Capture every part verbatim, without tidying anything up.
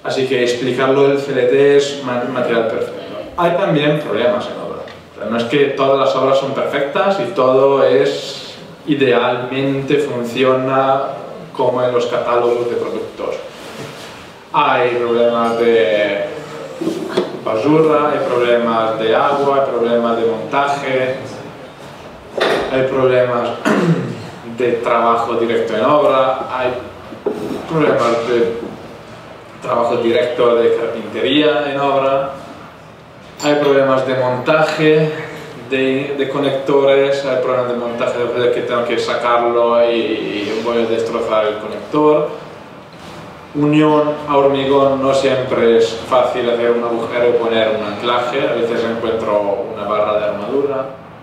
Así que explicarlo del C L T es material perfecto. Hay también problemas en obra. O sea, no es que todas las obras son perfectas y todo es idealmente funciona como en los catálogos de productos. Hay problemas de basura, hay problemas de agua, hay problemas de montaje, hay problemas de trabajo directo en obra, hay problemas de trabajo directo de carpintería en obra, hay problemas de montaje de, de conectores, hay problemas de montaje de que tengo que sacarlo y, y voy a destrozar el conector. Unión a hormigón no siempre es fácil hacer un agujero y poner un anclaje, a veces encuentro una barra de armadura.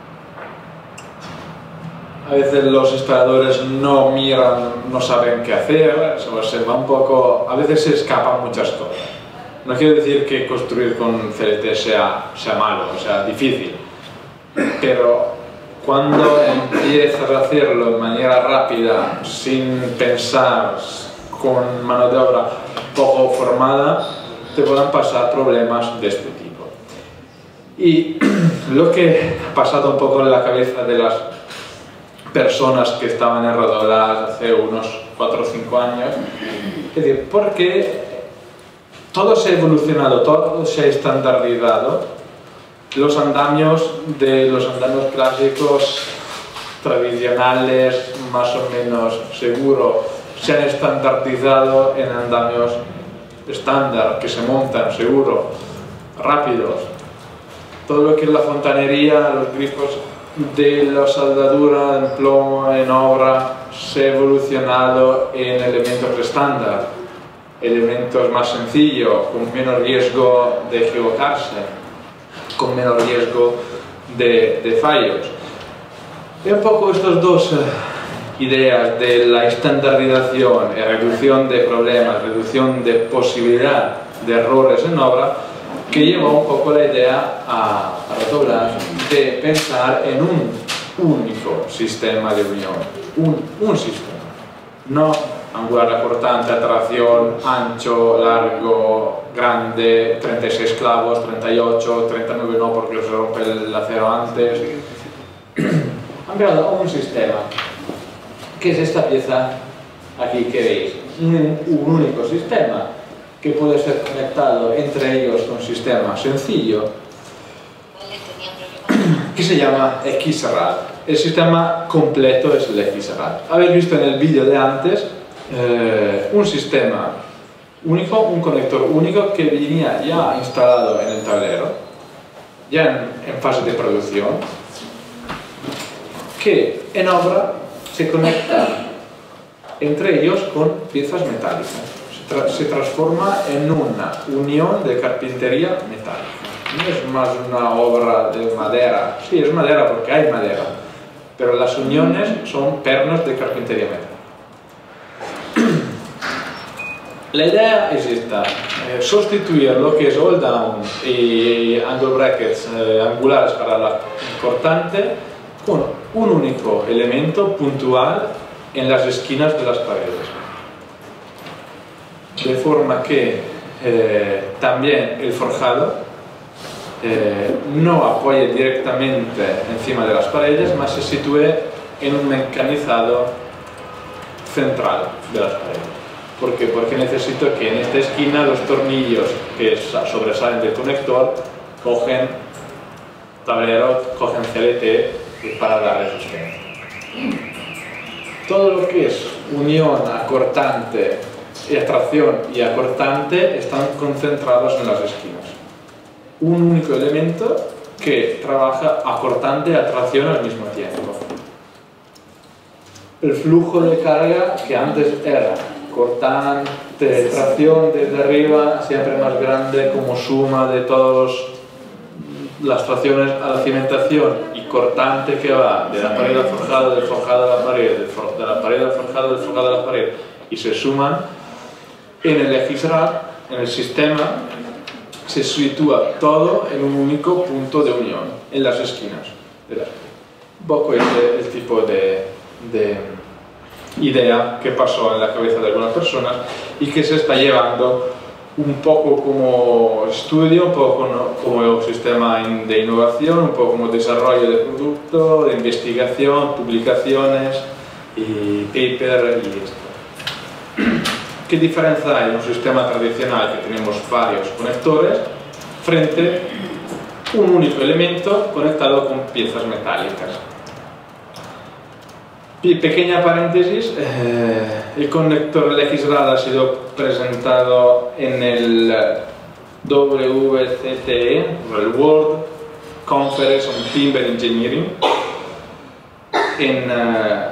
A veces los instaladores no miran, no saben qué hacer, se va un poco, a veces se escapan muchas cosas. No quiero decir que construir con C L T sea, sea malo, o sea difícil, pero cuando empiezas a hacerlo de manera rápida, sin pensar, con mano de obra poco formada, te pueden pasar problemas de este tipo. Y lo que ha pasado un poco en la cabeza de las personas que estaban en Rodolás hace unos cuatro o cinco años, es decir, porque todo se ha evolucionado, todo se ha estandarizado, los andamios de los andamios clásicos tradicionales, más o menos seguros, se han estandarizado en andamios estándar, que se montan seguro, rápidos. Todo lo que es la fontanería, los grifos de la soldadura, el plomo en obra, se ha evolucionado en elementos estándar, elementos más sencillos, con menos riesgo de equivocarse, con menos riesgo de, de fallos. Y un poco estos dos eh, ideas de la estandarización y reducción de problemas, reducción de posibilidad de errores en obra, que llevó un poco la idea a, a Rodolás de pensar en un único sistema de unión, un, un sistema, no angular cortante, atracción, ancho, largo, grande, treinta y seis clavos, treinta y ocho, treinta y nueve no porque se rompe el acero antes. Han creado un sistema, que es esta pieza aquí que veis, un, un único sistema que puede ser conectado entre ellos con un sistema sencillo que se llama X-Rad. El sistema completo es el X-Rad. Habéis visto en el vídeo de antes eh, un sistema único, un conector único que venía ya instalado en el tablero, ya en, en fase de producción, que en obra se conecta entre ellos con piezas metálicas. Se, tra se transforma en una unión de carpintería metálica. No es más una obra de madera. Sí, es madera porque hay madera, pero las uniones son pernos de carpintería metálica. La idea es esta, eh, sustituir lo que es all down y angle brackets eh, angulares para la cortante con un único elemento puntual en las esquinas de las paredes, de forma que eh, también el forjado eh, no apoye directamente encima de las paredes, más se sitúe en un mecanizado central de las paredes. ¿Por qué? Porque necesito que en esta esquina los tornillos que sobresalen del conector cogen tablero, cogen C L T para dar resistencia. Todo lo que es unión acortante, y atracción y acortante están concentrados en las esquinas. Un único elemento que trabaja acortante y atracción al mismo tiempo. El flujo de carga que antes era cortante, tracción desde arriba, siempre más grande como suma de todas las tracciones a la cimentación, y cortante que va de la pared al forjado, del forjado a la pared, de la pared al forjado, del forjado a la pared, y se suman, en el X-Rad, en el sistema, se sitúa todo en un único punto de unión, en las esquinas. Un poco este el tipo de, de idea que pasó en la cabeza de algunas personas y que se está llevando un poco como estudio, un poco como sistema de innovación, un poco como desarrollo de producto, de investigación, publicaciones y paper y esto. ¿Qué diferencia hay en un sistema tradicional que tenemos varios conectores frente a un único elemento conectado con piezas metálicas? Pequeña paréntesis, eh, el conector L X RAD ha sido presentado en el W C T E, el World Conference on Timber Engineering, en eh,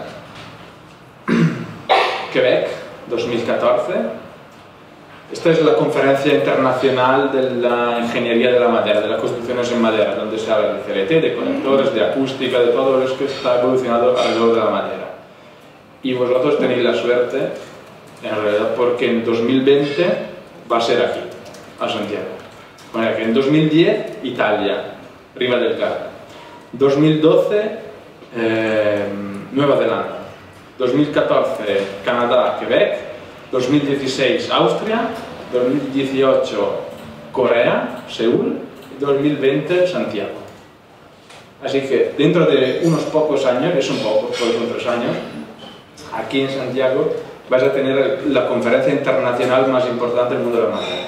Quebec, dos mil catorce. Esta es la conferencia internacional de la ingeniería de la madera, de las construcciones en madera, donde se habla de C L T, de conectores, de acústica, de todo lo que está evolucionado alrededor de la madera. Y vosotros tenéis la suerte, en realidad, porque en dos mil veinte va a ser aquí, a Santiago. Bueno, que en dos mil diez, Italia, Riva del Garda. dos mil doce, eh, Nueva Zelanda. dos mil catorce, Canadá, Quebec. dos mil dieciséis, Austria. dos mil dieciocho, Corea, Seúl. Y dos mil veinte, Santiago. Así que dentro de unos pocos años, es un poco, pues son tres años, aquí en Santiago vais a tener la conferencia internacional más importante del mundo de la madera.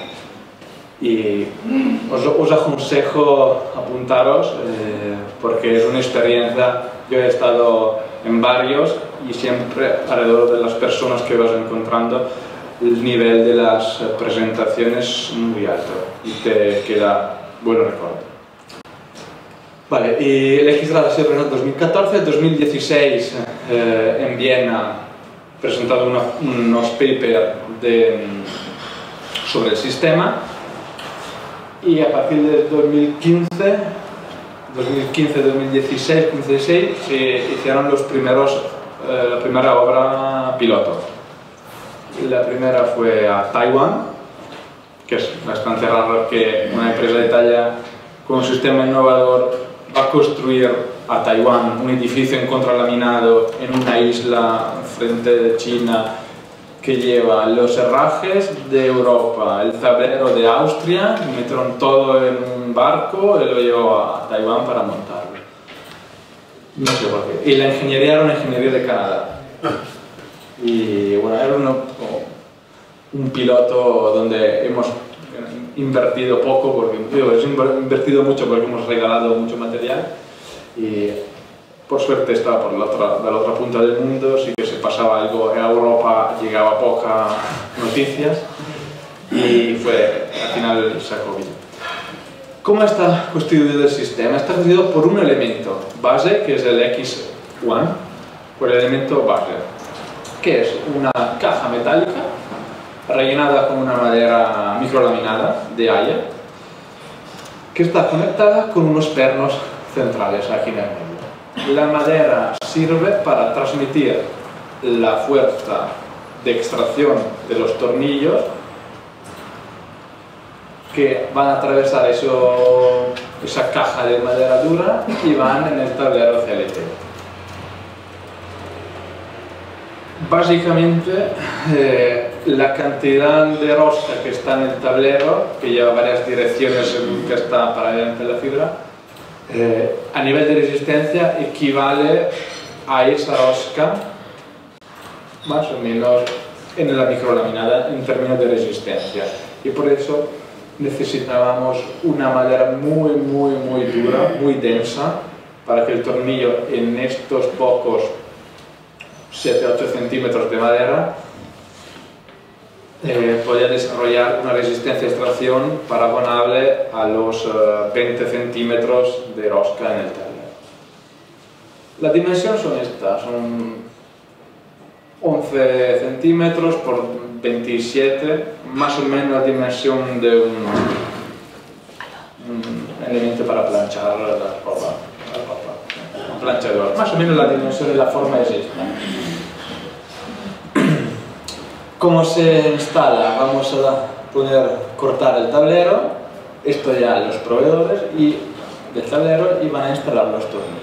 Y os, os aconsejo apuntaros eh, porque es una experiencia. Yo he estado en varios y siempre alrededor de las personas que vas encontrando el nivel de las presentaciones es muy alto y te queda buen recuerdo. Vale, y el X RAD ha sido presentado en dos mil catorce, en dos mil dieciséis eh, en Viena presentado una, unos papers de, sobre el sistema, y a partir de dos mil quince, dos mil quince, dos mil dieciséis, quince, dieciséis se hicieron los primeros, eh, la primera obra piloto. La primera fue a Taiwán, que es bastante raro que una empresa de Italia con un sistema innovador va a construir a Taiwán un edificio en contralaminado en una isla frente de China que lleva los herrajes de Europa, el tablero de Austria, metieron todo en un barco y lo llevó a Taiwán para montarlo. No sé por qué. Y la ingeniería era una ingeniería de Canadá. Y bueno, era uno, un piloto donde hemos invertido poco, porque digo, hemos invertido mucho porque hemos regalado mucho material, y por suerte estaba por la otra, de la otra punta del mundo. Sí que se pasaba algo en Europa, llegaba poca noticias y fue, al final sacó bien. ¿Cómo está constituido el sistema? Está constituido por un elemento base, que es el X uno, por el elemento base, que es una caja metálica rellenada con una madera microlaminada de haya, que está conectada con unos pernos centrales aquí en el medio. La madera sirve para transmitir la fuerza de extracción de los tornillos que van a atravesar eso, esa caja de madera dura y van en el tablero C L T. Básicamente, eh, la cantidad de rosca que está en el tablero, que lleva varias direcciones según que está paralelamente la fibra, eh, a nivel de resistencia equivale a esa rosca más o menos en la microlaminada en términos de resistencia. Y por eso necesitábamos una madera muy, muy, muy dura, muy densa, para que el tornillo en estos pocos siete a ocho centímetros de madera eh, podía desarrollar una resistencia de extracción paragonable a los eh, veinte centímetros de rosca en el tablero. Las dimensiones son estas, son once centímetros por veintisiete, más o menos la dimensión de un, un elemento para planchar la ropa, la ropa, un planchador. Más o menos la dimensión y la forma es esta. ¿Cómo se instala? Vamos a poner, cortar el tablero, esto ya los proveedores y del tablero, y van a instalar los tornillos.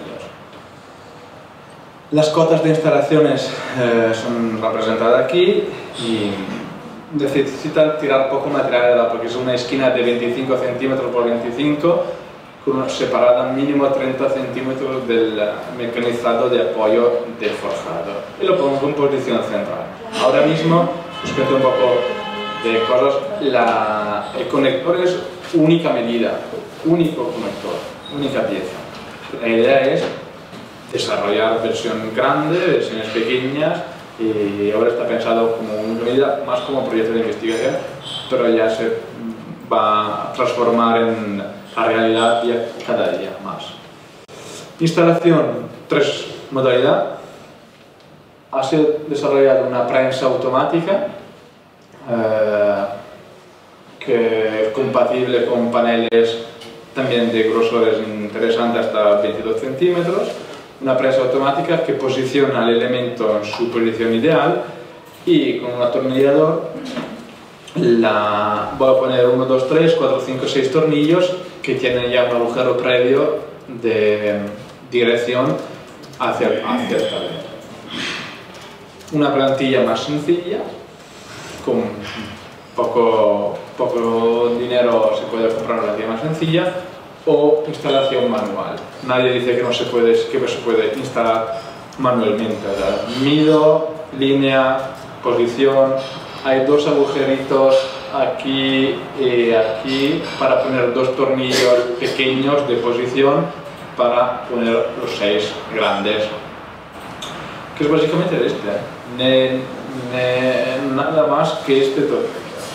Las cotas de instalaciones eh, son representadas aquí, y necesitan tirar poco material porque es una esquina de veinticinco centímetros por veinticinco con una separada mínimo treinta centímetros del mecanizado de apoyo del forjado y lo pongo en posición central. Ahora mismo os cuento un poco de cosas. La, el conector es única medida, único conector, única pieza. La idea es desarrollar versión grande, versiones pequeñas, y ahora está pensado como única medida, más como proyecto de investigación, pero ya se va a transformar en la realidad ya cada día más. Instalación, tres modalidades. Ha sido desarrollada una prensa automática eh, que es compatible con paneles también de grosores interesantes hasta veintidós centímetros. Una prensa automática que posiciona el elemento en su posición ideal y con un atornillador la, voy a poner uno, dos, tres, cuatro, cinco, seis tornillos que tienen ya un agujero previo de dirección hacia, hacia el tablero. Una plantilla más sencilla, con poco, poco dinero se puede comprar una plantilla más sencilla, o instalación manual. Nadie dice que no se puede, que se puede instalar manualmente. O sea, mido, línea, posición, hay dos agujeritos aquí y aquí para poner dos tornillos pequeños de posición para poner los seis grandes, que es básicamente este, ¿eh? ne, ne, nada más que este tornillo.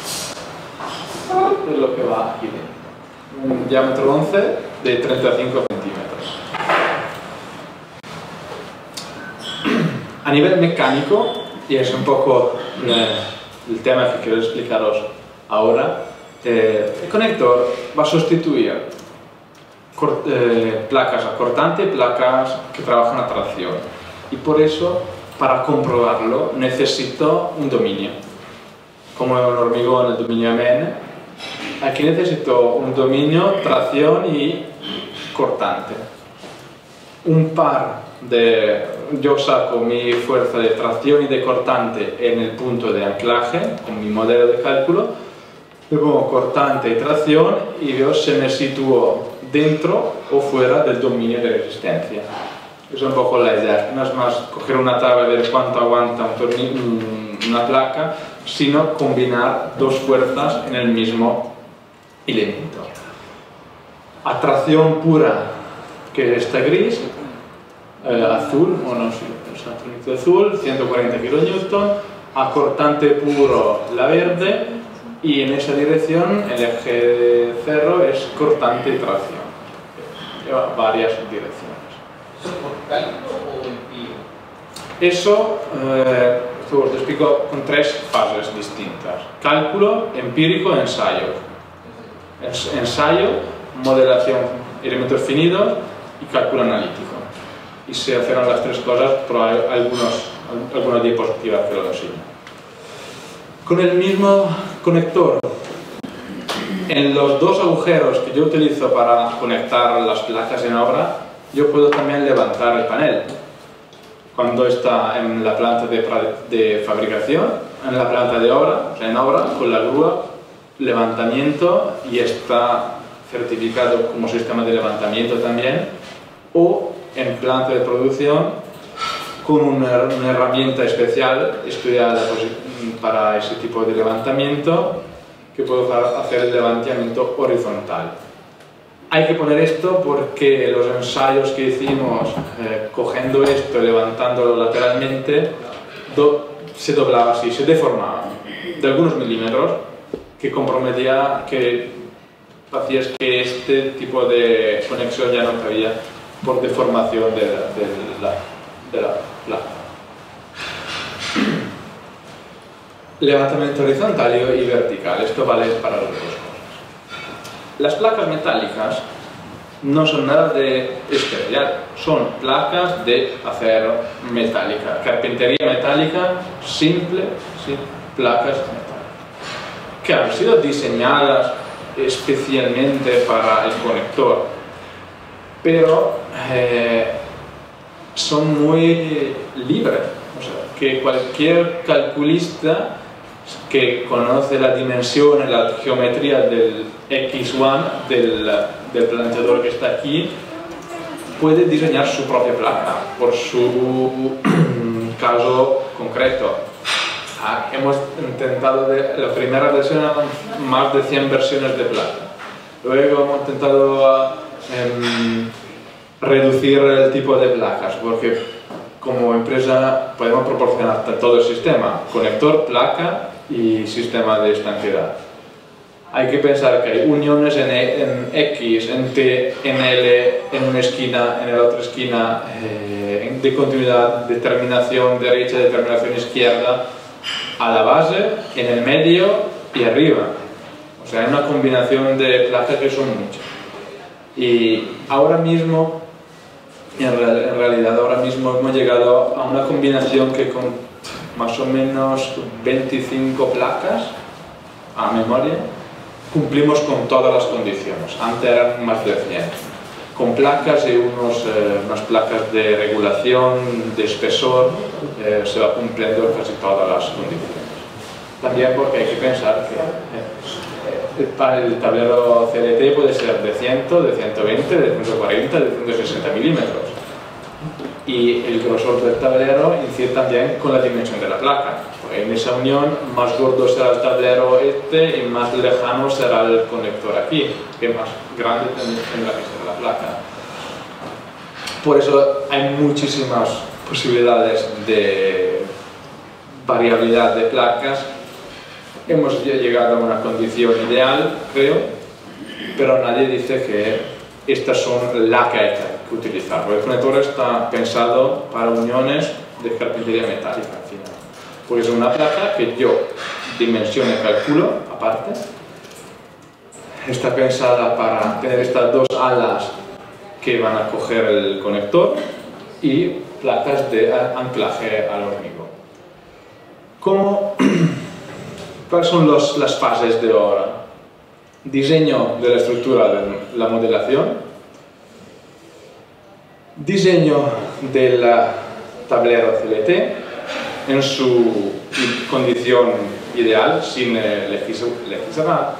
Es lo que va aquí dentro. Un diámetro once de treinta y cinco centímetros. A nivel mecánico, y es un poco eh, el tema que quiero explicaros ahora, eh, el conector va a sustituir cort, eh, placas a cortante y placas que trabajan a tracción. Y por eso, para comprobarlo, necesito un dominio. Como en hormigón, el dominio M N. Aquí necesito un dominio, tracción y cortante. Un par de... Yo saco mi fuerza de tracción y de cortante en el punto de anclaje, con mi modelo de cálculo, le pongo cortante y tracción y veo si me sitúo dentro o fuera del dominio de resistencia. Es un poco la idea. No es más coger una tabla y ver cuánto aguanta un tornillo, una placa, sino combinar dos fuerzas en el mismo elemento. A tracción pura, que está gris, eh, azul, o no sé, es azul, ciento cuarenta kilonewton, a cortante puro la verde, y en esa dirección el eje de cerro es cortante y tracción. Lleva varias direcciones. ¿Eso por cálculo o empírico? Eso, eh, os lo explico con tres fases distintas: cálculo, empírico, ensayo. Ensayo, modelación, elementos finitos y cálculo analítico. Y se hacen las tres cosas, pero hay algunos, algunas diapositivas que lo enseñan. Con el mismo conector, en los dos agujeros que yo utilizo para conectar las placas en obra, yo puedo también levantar el panel. Cuando está en la planta de, de fabricación, en la planta de obra, o sea, en obra, con la grúa, levantamiento, y está certificado como sistema de levantamiento también, o en planta de producción con una, una herramienta especial estudiada para ese tipo de levantamiento, que puedo hacer el levantamiento horizontal. Hay que poner esto porque los ensayos que hicimos eh, cogiendo esto y levantándolo lateralmente do, se doblaba así, se deformaba de algunos milímetros, que comprometía, que hacía que este tipo de conexión ya no cabía por deformación de la, de la, de la placa. Levantamiento horizontal y vertical, esto vale para las dos cosas. Las placas metálicas no son nada de especial, son placas de acero metálica, carpintería metálica simple, sí, placas metálicas, que han sido diseñadas especialmente para el conector, pero eh, son muy libres, o sea, que cualquier calculista que conoce la dimensión y la geometría del X uno del, del planteador que está aquí, puede diseñar su propia placa por su caso concreto. Ah, hemos intentado, de, la primera versión eran más de cien versiones de placa. Luego hemos intentado eh, reducir el tipo de placas, porque como empresa podemos proporcionar todo el sistema, conector, placa y sistema de estanqueidad. Hay que pensar que hay uniones en, e, en X, en T, en L, en una esquina, en la otra esquina, eh, de continuidad, determinación derecha, determinación izquierda, a la base, en el medio y arriba. O sea, hay una combinación de placas que son muchas. Y ahora mismo, en, real, en realidad ahora mismo hemos llegado a una combinación que con más o menos veinticinco placas a memoria cumplimos con todas las condiciones. Antes eran más de cien. Con placas y unos, eh, unas placas de regulación, de espesor, eh, se va cumpliendo casi todas las condiciones. También porque hay que pensar que eh, el tablero C L T puede ser de cien, de ciento veinte, de ciento cuarenta, de ciento sesenta milímetros. Y el grosor del tablero incide también con la dimensión de la placa. En esa unión, más gordo será el tablero este y más lejano será el conector aquí, que más grande tendrá que ser la placa. Por eso hay muchísimas posibilidades de variabilidad de placas. Hemos llegado a una condición ideal, creo, pero nadie dice que estas son la que hay que utilizar, porque el conector está pensado para uniones de carpintería metálica al final. Porque es una placa que yo dimensiono y calculo aparte. Está pensada para tener estas dos alas que van a coger el conector y placas de anclaje al hormigón. ¿Cómo? ¿Cuáles son los, las fases de ahora? Diseño de la estructura de la modelación, diseño del tablero C L T en su condición ideal, sin legislar,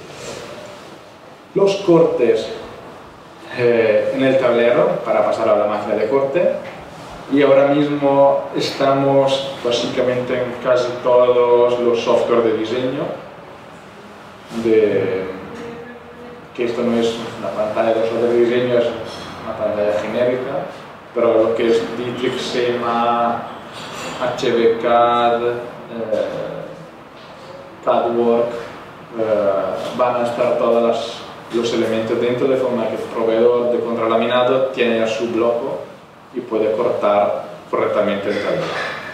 los cortes eh, en el tablero para pasar a la máquina de corte, y ahora mismo estamos básicamente en casi todos los software de diseño, de, que esto no es una pantalla de software de diseño, es una pantalla genérica, pero lo que es Dietrich, SEMA, H B C A D, eh, CADWork, eh, van a estar todos los elementos dentro, de forma que el proveedor de contralaminado tiene ya su bloco y puede cortar correctamente el tablero.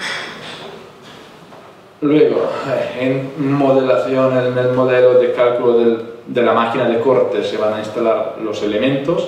Luego, en modelación, en el modelo de cálculo del, de la máquina de corte se van a instalar los elementos.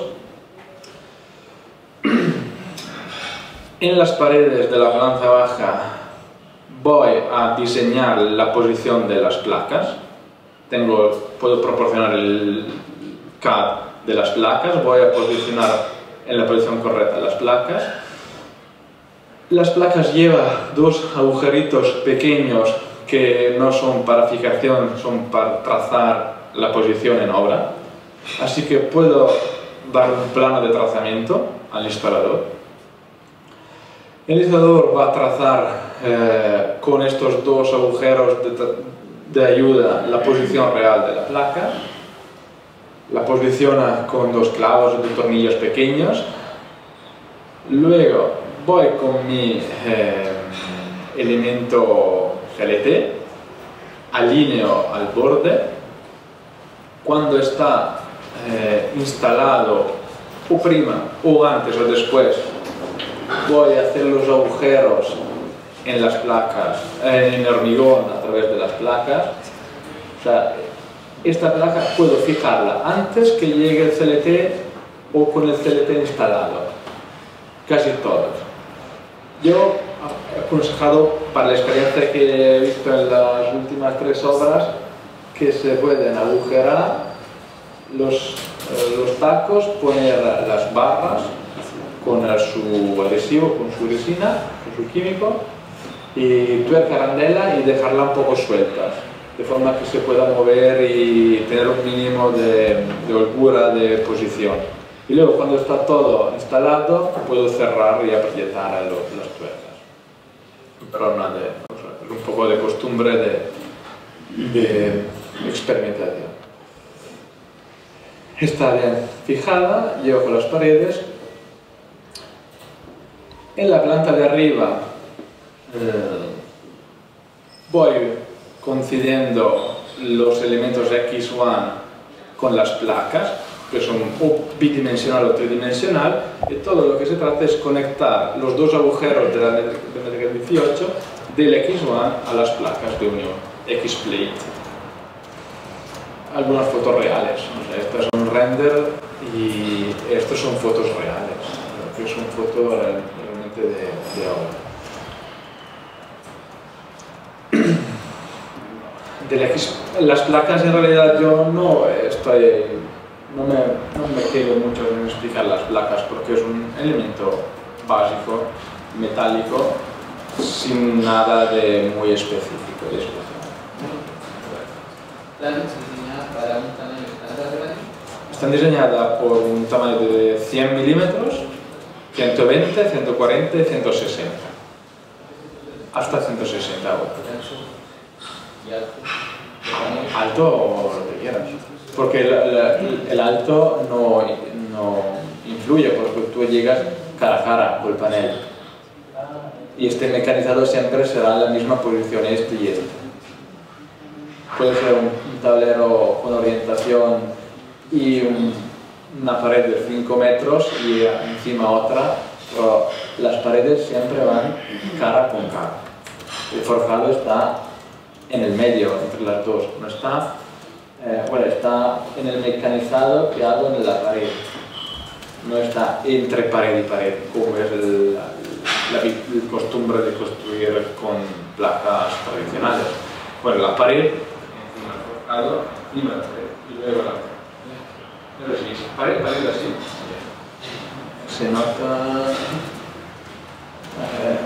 En las paredes de la balanza baja voy a diseñar la posición de las placas. Tengo, puedo proporcionar el C A D de las placas, voy a posicionar en la posición correcta las placas. Las placas llevan dos agujeritos pequeños que no son para fijación, son para trazar la posición en obra. Así que puedo dar un plano de trazamiento al instalador. El instalador va a trazar eh, con estos dos agujeros de, de ayuda la posición real de la placa. La posiciona con dos clavos de tornillos pequeños. Luego voy con mi eh, elemento C L T, alineo al borde. Cuando está eh, instalado, o prima, o antes o después, voy a hacer los agujeros en las placas, en el hormigón a través de las placas. O sea, esta placa puedo fijarla antes que llegue el C L T o con el C L T instalado, casi todas. Yo he aconsejado, para la experiencia que he visto en las últimas tres obras, que se pueden agujerar los, eh, los tacos, poner las barras con su adhesivo, con su resina, con su químico, y tuerca arandela y dejarla un poco suelta, de forma que se pueda mover y tener un mínimo de, de holgura de posición. Y luego, cuando está todo instalado, puedo cerrar y aprietar a lo- las tuercas. Pero nada, de, o sea, es un poco de costumbre de, de experimentación. Está bien fijada, llevo con las paredes. En la planta de arriba eh, voy coincidiendo los elementos X uno con las placas, que son o bidimensional o tridimensional, y todo lo que se trata es conectar los dos agujeros de la métrica dieciocho del X uno a las placas de unión, X-plate. Algunas fotos reales, o sea, estas son render y estas son fotos reales, que son fotos realmente de, de ahora. De la X, las placas en realidad yo no estoy, no me, no me quedo mucho en explicar las placas porque es un elemento básico, metálico, sin nada de muy específico y especial. ¿Están diseñadas para un tamaño estándar de radio? Están diseñadas por un tamaño de cien milímetros, ciento veinte, ciento cuarenta y ciento sesenta. Hasta ciento sesenta ahora. Y alto. Alto o lo que quieras. Porque el, el- el alto no, no influye, porque tú llegas cara a cara con el panel. Y este mecanizado siempre será en la misma posición, este y este. Puede ser un, un tablero con orientación y un- una pared de cinco metros y encima otra, pero las paredes siempre van cara con cara. El forjado está en el medio, entre las dos, no está, eh, bueno, está en el mecanizado que hago en la pared, no está entre pared y pared, como es el- la, la- la costumbre de construir con placas tradicionales. Bueno, la pared, encima el forjado, y la pared, y luego la pared. Es así, pared, pared así. Se nota... eh,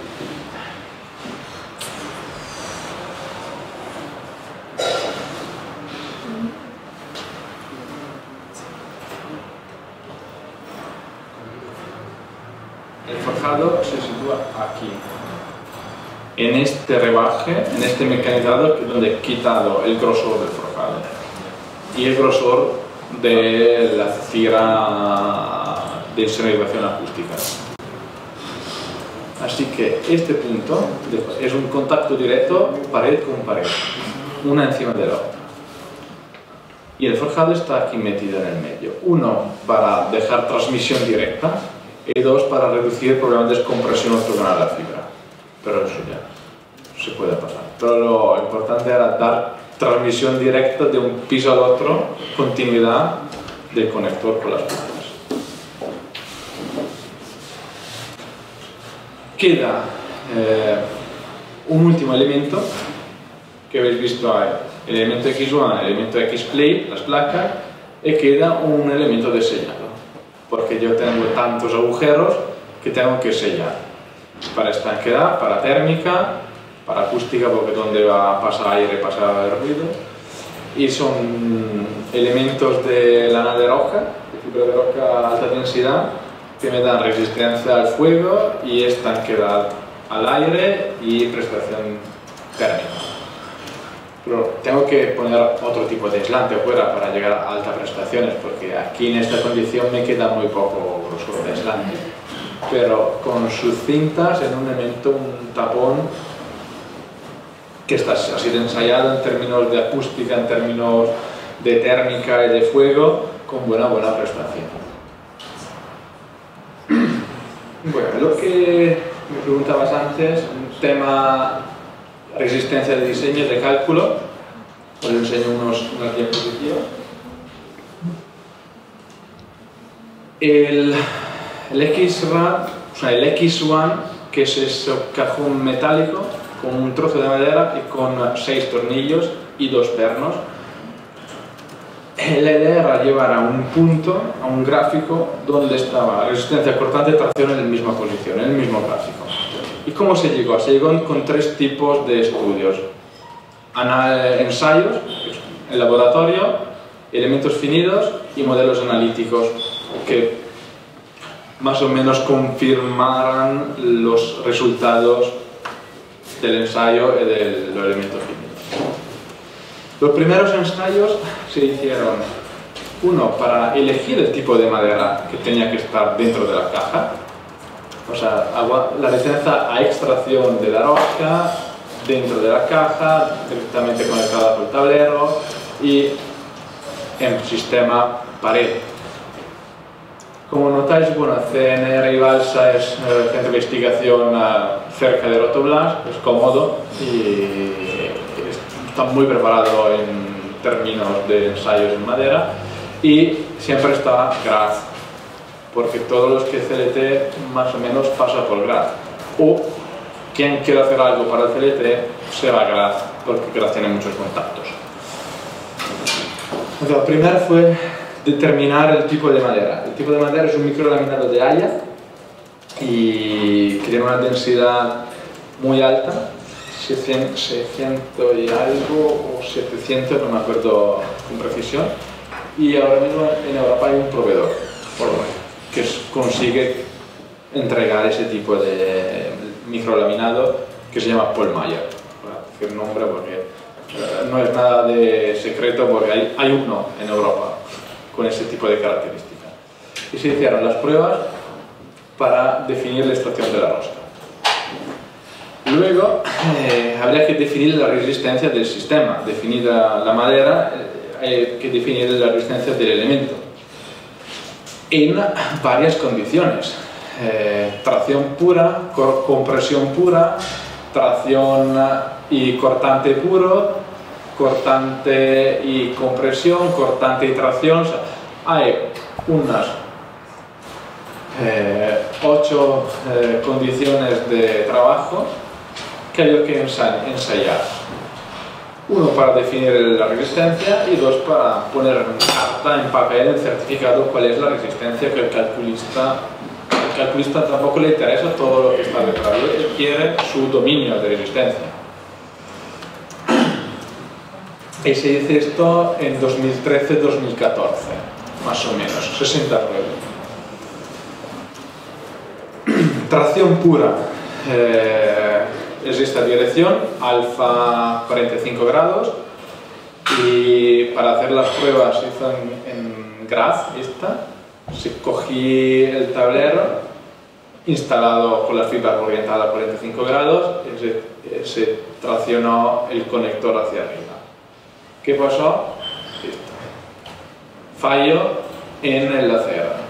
El forjado se sitúa aquí, en este rebaje, en este mecanizado donde he quitado el grosor del forjado y el grosor de la cira de insonorización acústica. Así que este punto es un contacto directo pared con pared, una encima de la otra. Y el forjado está aquí metido en el medio. Uno, para dejar transmisión directa, y dos, para reducir problemas de descompresión ortogonal a la fibra. Pero eso ya se puede pasar. Pero lo importante era dar transmisión directa de un piso al otro, continuidad del conector con las placas. Queda eh, un último elemento que habéis visto ahí, el elemento X uno, el elemento X-plate, las placas, y queda un elemento de sellado, porque yo tengo tantos agujeros que tengo que sellar para estanqueidad, para térmica, para acústica, porque donde va a pasar aire pasa el ruido, y son elementos de lana de roca, de fibra de roca alta densidad, que me dan resistencia al fuego y estanqueidad al aire y prestación térmica. Pero tengo que poner otro tipo de aislante fuera para llegar a altas prestaciones, porque aquí en esta condición me queda muy poco grosor de aislante. Pero con sus cintas en un elemento, un tapón que está así de ensayado en términos de acústica, en términos de térmica y de fuego, con buena, buena prestación. Bueno, lo que me preguntabas antes, un tema resistencia de diseño, de cálculo, os enseño unos, unas diapositivas. El, el X-RAM, o sea, el X uno, que es ese cajón metálico con un trozo de madera y con seis tornillos y dos pernos. La idea era llevar a un punto, a un gráfico, donde estaba resistencia cortante y tracción en la misma posición, en el mismo gráfico. ¿Y cómo se llegó? Se llegó con tres tipos de estudios. Ana ensayos, en laboratorio, elementos finitos y modelos analíticos que más o menos confirmaran los resultados del ensayo y de los elementos finitos. Los primeros ensayos se hicieron, uno, para elegir el tipo de madera que tenía que estar dentro de la caja, o sea, la resistencia a extracción de la roca dentro de la caja, directamente conectada con el tablero y en sistema pared. Como notáis, bueno, C N R y Balsa es eh, centro de investigación uh, cerca de Rotoblas, es cómodo y está muy preparado en términos de ensayos en madera y siempre está Graz, porque todos los que C L T más o menos pasa por Graz. O quien quiera hacer algo para el C L T se va a Graz, porque Graz tiene muchos contactos. Entonces, lo primero fue determinar el tipo de madera. El tipo de madera es un microlaminado de haya y que tiene una densidad muy alta, seiscientos y algo o setecientos, no me acuerdo con precisión, y ahora mismo en Europa hay un proveedor que consigue entregar ese tipo de microlaminado que se llama Paul Mayer, para decir nombre porque no es nada de secreto, porque hay, hay uno en Europa con ese tipo de características. Y se hicieron las pruebas para definir la extracción de la rosca. Luego eh, habría que definir la resistencia del sistema. Definida la madera, eh, hay que definir la resistencia del elemento en varias condiciones. Eh, tracción pura, compresión pura, tracción y cortante puro, cortante y compresión, cortante y tracción. O sea, hay unas eh, ocho eh, condiciones de trabajo que hay que ensayar. Uno para definir la resistencia y dos para poner en carta, en papel, en certificado cuál es la resistencia que el calculista, el calculista tampoco le interesa todo lo que está detrás, él quiere su dominio de resistencia. Y se dice esto en dos mil trece dos mil catorce, más o menos, sesenta pruebas. Tracción pura. Eh, es esta dirección, alfa cuarenta y cinco grados, y para hacer las pruebas se hizo en, en Graz, esta, se cogí el tablero instalado con la fibra orientada a cuarenta y cinco grados y se, se traccionó el conector hacia arriba. ¿Qué pasó? Esto. Fallo en el acero.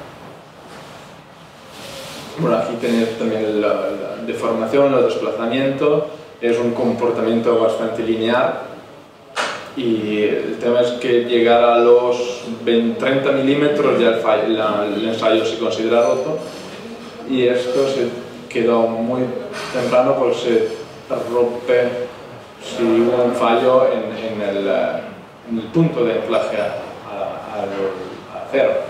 Bueno, aquí tenéis también la, la deformación, el desplazamiento, es un comportamiento bastante lineal y el tema es que llegar a los veinte, treinta milímetros ya el, fallo, la, el ensayo se considera roto y esto se quedó muy temprano porque se rompe si hubo un fallo en, en, el, en el punto de anclaje al acero.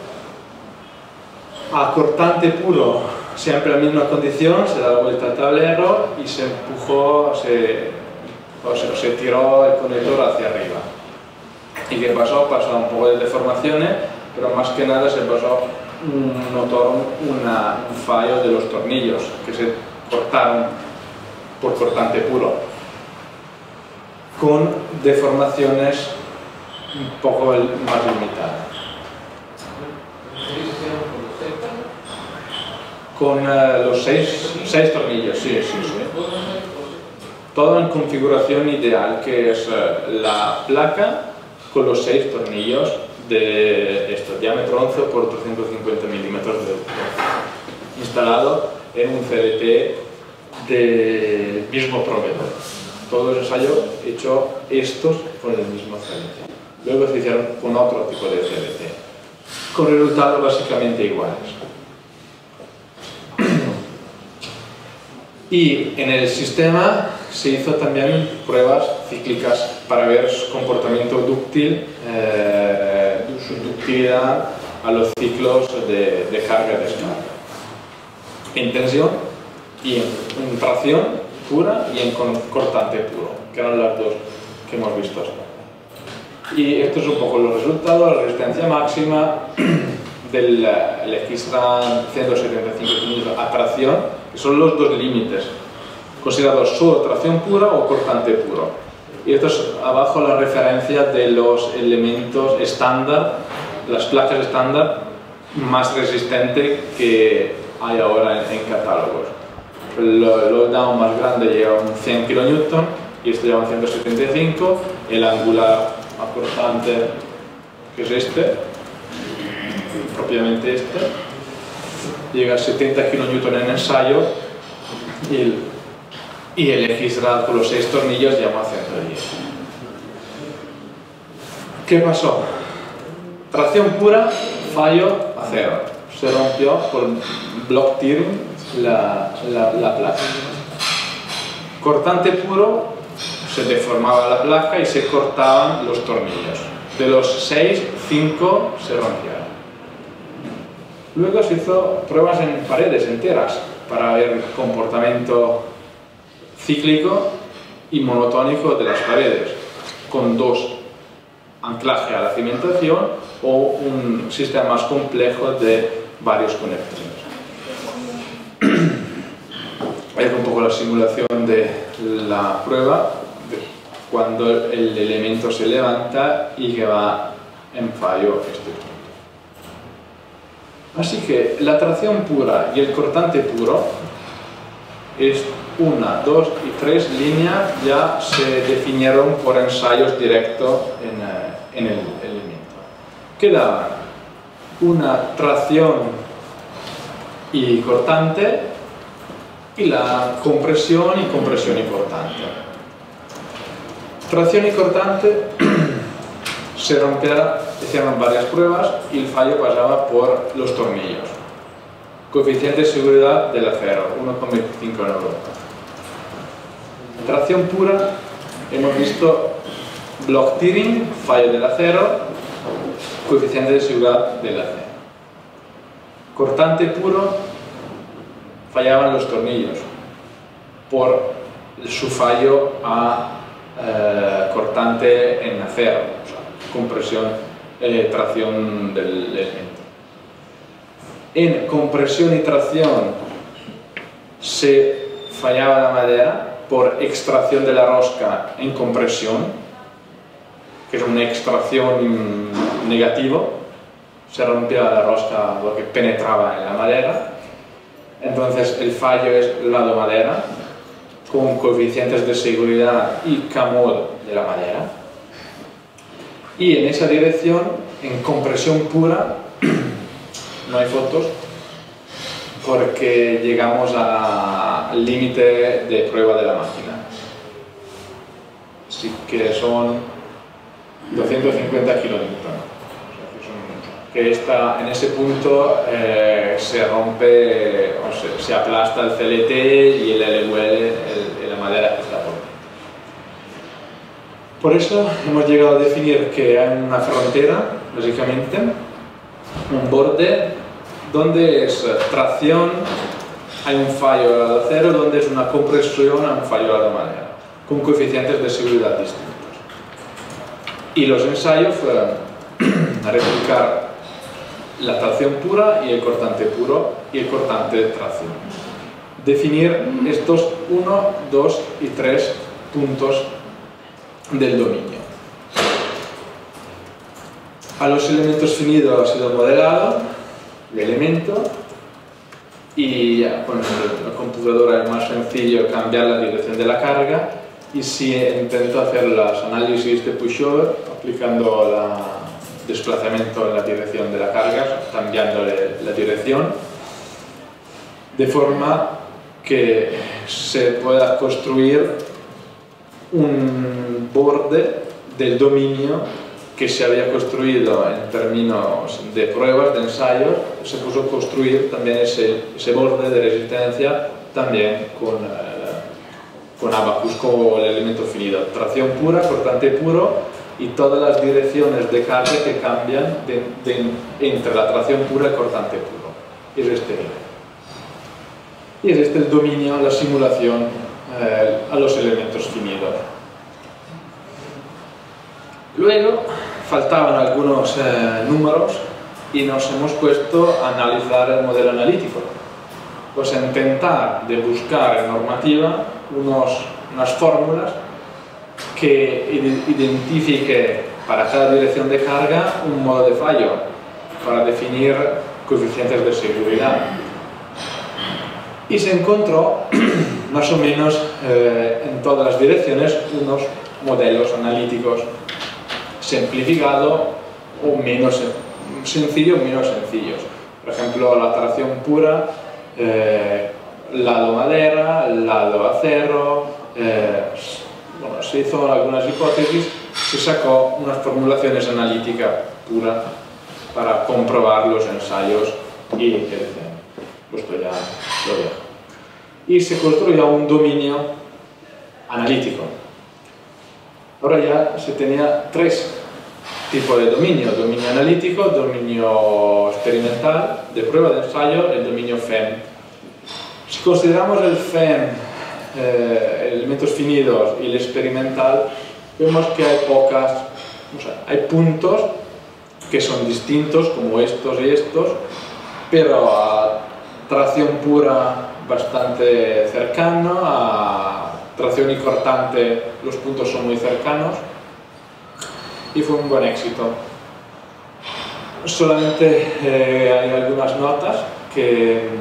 A cortante puro, siempre la misma condición, se da la vuelta al tablero y se empujó, se, o sea, se tiró el conector hacia arriba. ¿Y qué pasó? Pasó un poco de deformaciones, pero más que nada se pasó, un, notó una, un fallo de los tornillos que se cortaron por cortante puro, con deformaciones un poco más limitadas. Con uh, los seis, seis tornillos, sí, sí, sí. Todo en configuración ideal, que es uh, la placa con los seis tornillos de esto, diámetro once por trescientos cincuenta milímetros de alto, instalado en un C L T del mismo proveedor. Todo el ensayo hecho estos con el mismo C L T. Luego se hicieron con otro tipo de C L T, con resultados básicamente iguales. Y en el sistema se hizo también pruebas cíclicas para ver su comportamiento dúctil, eh, su ductilidad a los ciclos de, de carga y descarga. En tensión, y en, en tracción pura y en cortante puro, que eran las dos que hemos visto hasta ahora. Y esto es un poco los resultados, la resistencia máxima del Legisran ciento setenta y cinco kilómetros a tracción, que son los dos límites, considerados solo tracción pura o cortante puro. Y esto es abajo la referencia de los elementos estándar, las placas estándar más resistentes que hay ahora en, en catálogos. El lowdown más grande lleva un cien kilonewton y este lleva un ciento setenta y cinco, el angular más cortante, que es este, propiamente este, llega a setenta kilonewton en ensayo y el, y el Legisran con los seis tornillos llama a ciento diez. ¿Qué pasó? Tracción pura, fallo a cero. Se rompió por block tearing la, la, la placa. Cortante puro, se deformaba la placa y se cortaban los tornillos. De los seis, cinco se rompieron. Luego se hizo pruebas en paredes enteras para ver el comportamiento cíclico y monotónico de las paredes, con dos anclajes a la cimentación o un sistema más complejo de varios conectores. Es un poco la simulación de la prueba de cuando el elemento se levanta y que va en fallo este punto. Así que la tracción pura y el cortante puro es una, dos y tres líneas ya se definieron por ensayos directos en, en el elemento. Quedaban una tracción y cortante y la compresión y compresión y cortante. Tracción y cortante se rompía, hicieron varias pruebas y el fallo pasaba por los tornillos. Coeficiente de seguridad del acero, uno coma veinticinco en Europa. Tracción pura, hemos visto block tearing, fallo del acero, coeficiente de seguridad del acero. Cortante puro, fallaban los tornillos por su fallo a eh, cortante en acero, o sea, compresión, eh, tracción del elemento. En compresión y tracción se fallaba la madera por extracción de la rosca en compresión, que es una extracción negativa, se rompía la rosca porque penetraba en la madera. Entonces el fallo es el lado madera, con coeficientes de seguridad y K-mod de la madera. Y en esa dirección, en compresión pura, no hay fotos, porque llegamos al límite de prueba de la máquina. Así que son doscientos cincuenta kilonewton. Que está, en ese punto eh, se rompe, o se, se aplasta el C L T y el L W L, el, la madera que está por dentro. Por eso hemos llegado a definir que hay una frontera, básicamente, un borde donde es tracción, hay un fallo al acero, donde es una compresión a un fallo a la madera, con coeficientes de seguridad distintos. Y los ensayos fueron a replicar la tracción pura y el cortante puro y el cortante de tracción. Definir estos uno, dos y tres puntos del dominio. A los elementos finidos ha sido modelado el elemento y con la computadora es más sencillo cambiar la dirección de la carga y si intento hacer los análisis de pushover aplicando la desplazamiento en la dirección de la carga, cambiándole la dirección, de forma que se pueda construir un borde del dominio que se había construido en términos de pruebas, de ensayos, se puso a construir también ese, ese borde de resistencia también con, eh, con Abaqus, como el elemento finido. Tracción pura, cortante puro, y todas las direcciones de carga que cambian de, de, entre la tracción pura y cortante puro. Es este nivel. Y es este el dominio, la simulación eh, a los elementos finitos. Luego faltaban algunos eh, números y nos hemos puesto a analizar el modelo analítico. Pues a intentar de buscar en normativa unos, unas fórmulas que identifique para cada dirección de carga un modo de fallo para definir coeficientes de seguridad. Y se encontró más o menos eh, en todas las direcciones unos modelos analíticos simplificados o menos sencillos o menos sencillos. Por ejemplo, la tracción pura, eh, lado madera, lado acero, eh, bueno, se hizo algunas hipótesis, se sacó unas formulaciones analíticas puras para comprobar los ensayos y que decían, esto ya lo dejo. Y se construyó un dominio analítico. Ahora ya se tenía tres tipos de dominio: dominio analítico, dominio experimental, de prueba de ensayo, el dominio F E M. Si consideramos el F E M, eh, elementos finitos, y el experimental, vemos que hay pocas, o sea, hay puntos que son distintos, como estos y estos, pero a tracción pura bastante cercano, a tracción y cortante los puntos son muy cercanos, y fue un buen éxito. Solamente eh, hay algunas notas que,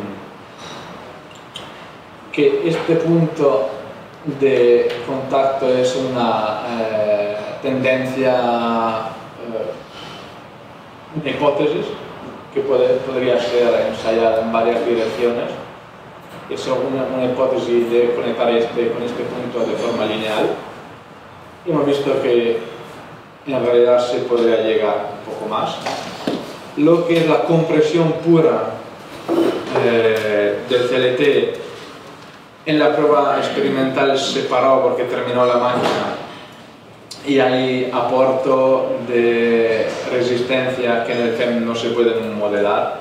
que este punto de contacto es una eh, tendencia, eh, una hipótesis que puede, podría ser ensayada en varias direcciones. Es una, una hipótesis de conectar este con este punto de forma lineal. Y hemos visto que en realidad se podría llegar un poco más. Lo que es la compresión pura eh, del C L T, en la prueba experimental se paró porque terminó la máquina y hay aporto de resistencia que en el F E M no se pueden modelar.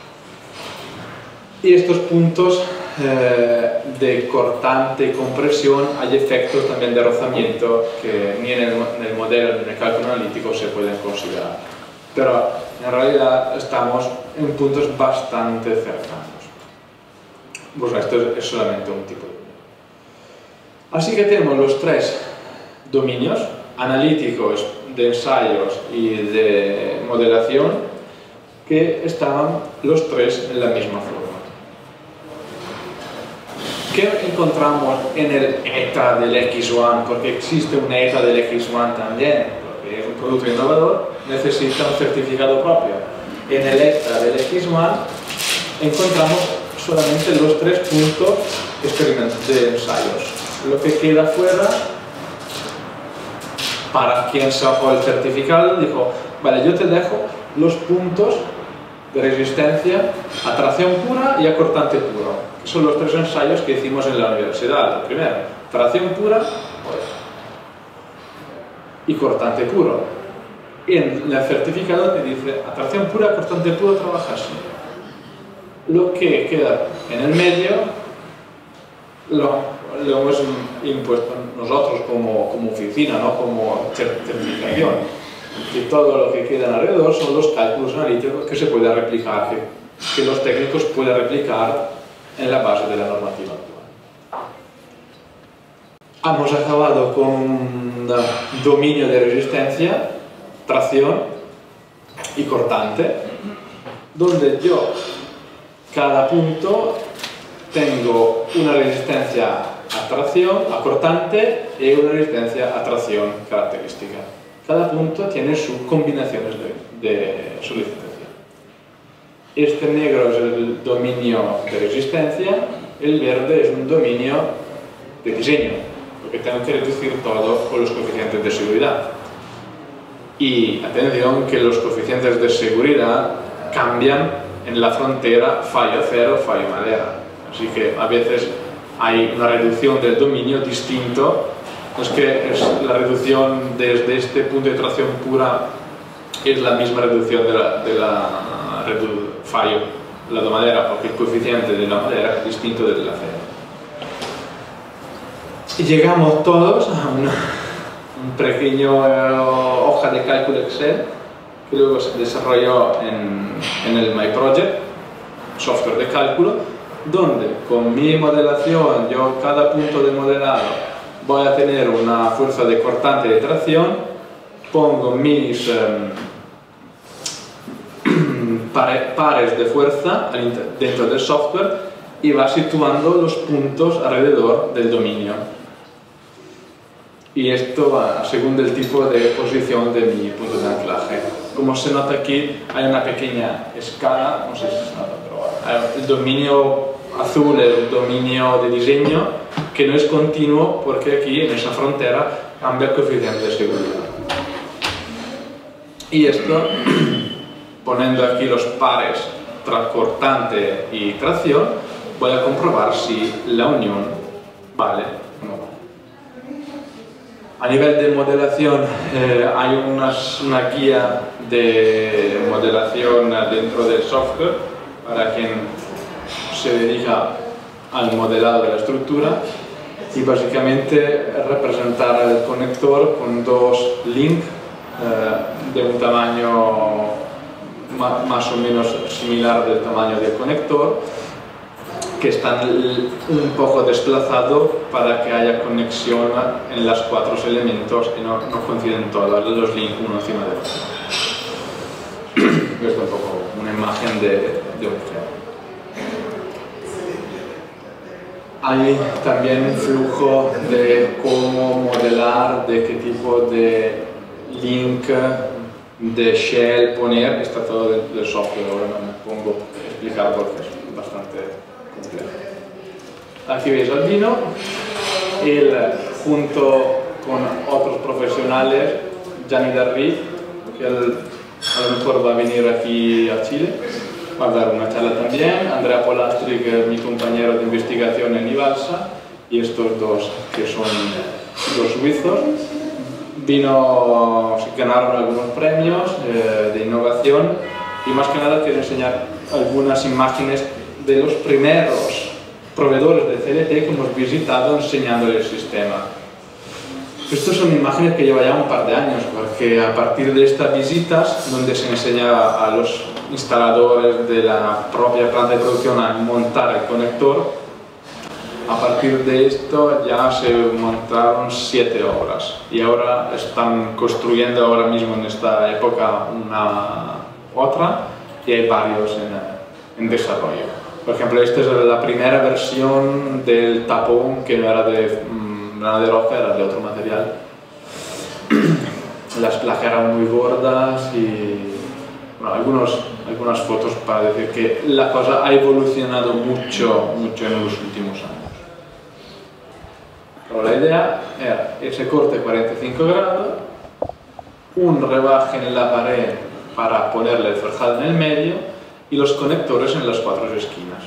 Y estos puntos eh, de cortante y compresión, hay efectos también de rozamiento que ni en el, en el modelo ni en el cálculo analítico se pueden considerar. Pero en realidad estamos en puntos bastante cercanos. Bueno, esto es, es solamente un tipo de dominio. Así que tenemos los tres dominios analíticos, de ensayos y de modelación, que estaban los tres en la misma forma. ¿Qué encontramos en el ETA del X uno? Porque existe un ETA del X uno también, porque es un producto innovador, necesita un certificado propio. En el ETA del X uno encontramos solamente los tres puntos de ensayos. Lo que queda fuera, para quien sacó el certificado, dijo, vale, yo te dejo los puntos de resistencia a tracción pura y a cortante puro. Son los tres ensayos que hicimos en la universidad. El primero, tracción pura pues, y cortante puro. Y en el certificado te dice, a tracción pura, cortante puro, trabaja así. Lo que queda en el medio lo, lo hemos impuesto nosotros como, como oficina, no como certificación. Y todo lo que queda alrededor son los cálculos analíticos que se pueden replicar, que, que los técnicos pueden replicar en la base de la normativa actual. Hemos acabado con un dominio de resistencia, tracción y cortante, donde yo, cada punto, tengo una resistencia a tracción, a cortante, y una resistencia a tracción característica. Cada punto tiene sus combinaciones de, de solicitación. Este negro es el dominio de resistencia, el verde es un dominio de diseño, porque tengo que reducir todo con los coeficientes de seguridad. Y atención que los coeficientes de seguridad cambian en la frontera fallo cero, fallo madera. Así que a veces hay una reducción del dominio distinto. No es que es la reducción desde este punto de tracción pura es la misma reducción de la, de la redu fallo la de madera, porque el coeficiente de la madera es distinto del acero. Y llegamos todos a una, un pequeño eh, hoja de cálculo Excel que luego se desarrolló en, en el MyProject, software de cálculo, donde con mi modelación, yo cada punto de modelado voy a tener una fuerza de cortante de tracción, pongo mis eh, pare, pares de fuerza dentro del software y va situando los puntos alrededor del dominio. Y esto va según el tipo de posición de mi punto de anclaje. Como se nota aquí, hay una pequeña escala, no sé si se nota, pero bueno, el dominio azul es el dominio de diseño, que no es continuo porque aquí en esa frontera cambia el coeficiente de seguridad. Y esto, poniendo aquí los pares cortante y tracción, voy a comprobar si la unión vale o no vale. A nivel de modelación, eh, hay unas, una guía de modelación dentro del software para quien se dedica al modelado de la estructura, y básicamente representar el conector con dos links eh, de un tamaño ma, más o menos similar del tamaño del conector, que están un poco desplazados para que haya conexión en los cuatro elementos y no, no coinciden todos los links uno encima del otro. Esto es un poco una imagen de, de un frame. Hay también un flujo de cómo modelar, de qué tipo de link, de shell poner, está todo dentro del software. Ahora no me pongo a explicar porque es bastante complejo. Aquí veis al Dino, él junto con otros profesionales, Gianni Darri, que él a lo mejor va a venir aquí a Chile, va a dar una charla también, Andrea Polastri, que es mi compañero de investigación en Ibalsa, y estos dos que son los suizos. Vino, se ganaron algunos premios eh, de innovación, y más que nada quiero enseñar algunas imágenes de los primeros proveedores de C L T que hemos visitado enseñándoles el sistema. Estas son imágenes que lleva ya un par de años, porque a partir de estas visitas, donde se enseñaba a los instaladores de la propia planta de producción a montar el conector, a partir de esto ya se montaron siete obras, y ahora están construyendo ahora mismo en esta época una otra, y hay varios en, en desarrollo. Por ejemplo, esta es la primera versión del tapón, que no era de mmm, lana de roca, era de otro material. Las placas eran muy gordas y bueno, algunos, algunas fotos para decir que la cosa ha evolucionado mucho, mucho en los últimos años. Pero la idea era ese corte cuarenta y cinco grados, un rebaje en la pared para ponerle el forjado en el medio y los conectores en las cuatro esquinas.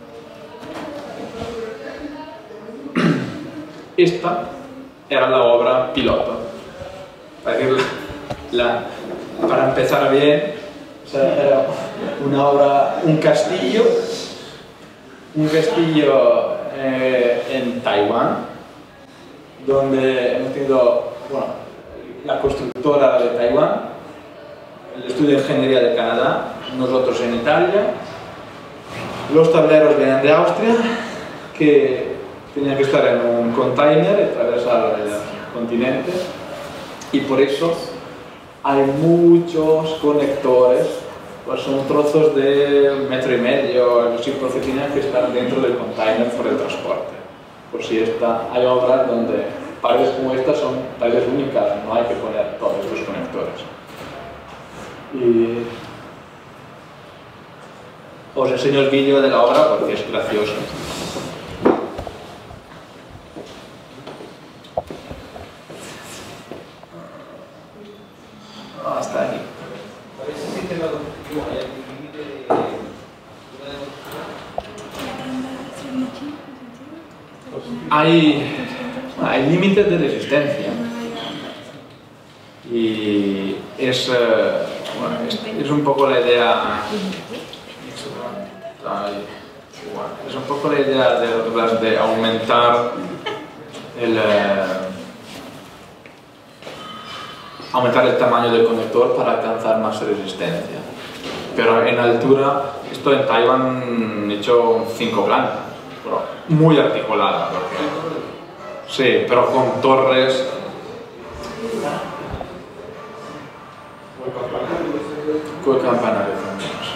Esta era la obra piloto. Para, decirla, la, para empezar bien, o sea, era una obra, un castillo, un castillo eh, en Taiwán, donde hemos tenido bueno, la constructora de Taiwán, el estudio de ingeniería de Canadá, nosotros en Italia, los tableros vienen de Austria, que tenían que estar en un container y atravesar el continente, y por eso hay muchos conectores, pues son trozos de un metro y medio, así, porque tenían que estar dentro del container por el transporte. Por si está, hay obras donde paredes como estas son paredes únicas, no hay que poner todos estos conectores. Y os enseño el vídeo de la obra porque es gracioso. Hasta aquí. Hay, hay límites de resistencia y es, eh, bueno, es, es un poco la idea Está ahí. Igual. Es un poco la idea de, de aumentar el, eh, aumentar el tamaño del conector para alcanzar más resistencia. Pero en altura, esto en Taiwán han hecho cinco plantas, pero muy articulada, porque, sí, pero con torres. Con campanario también, sí.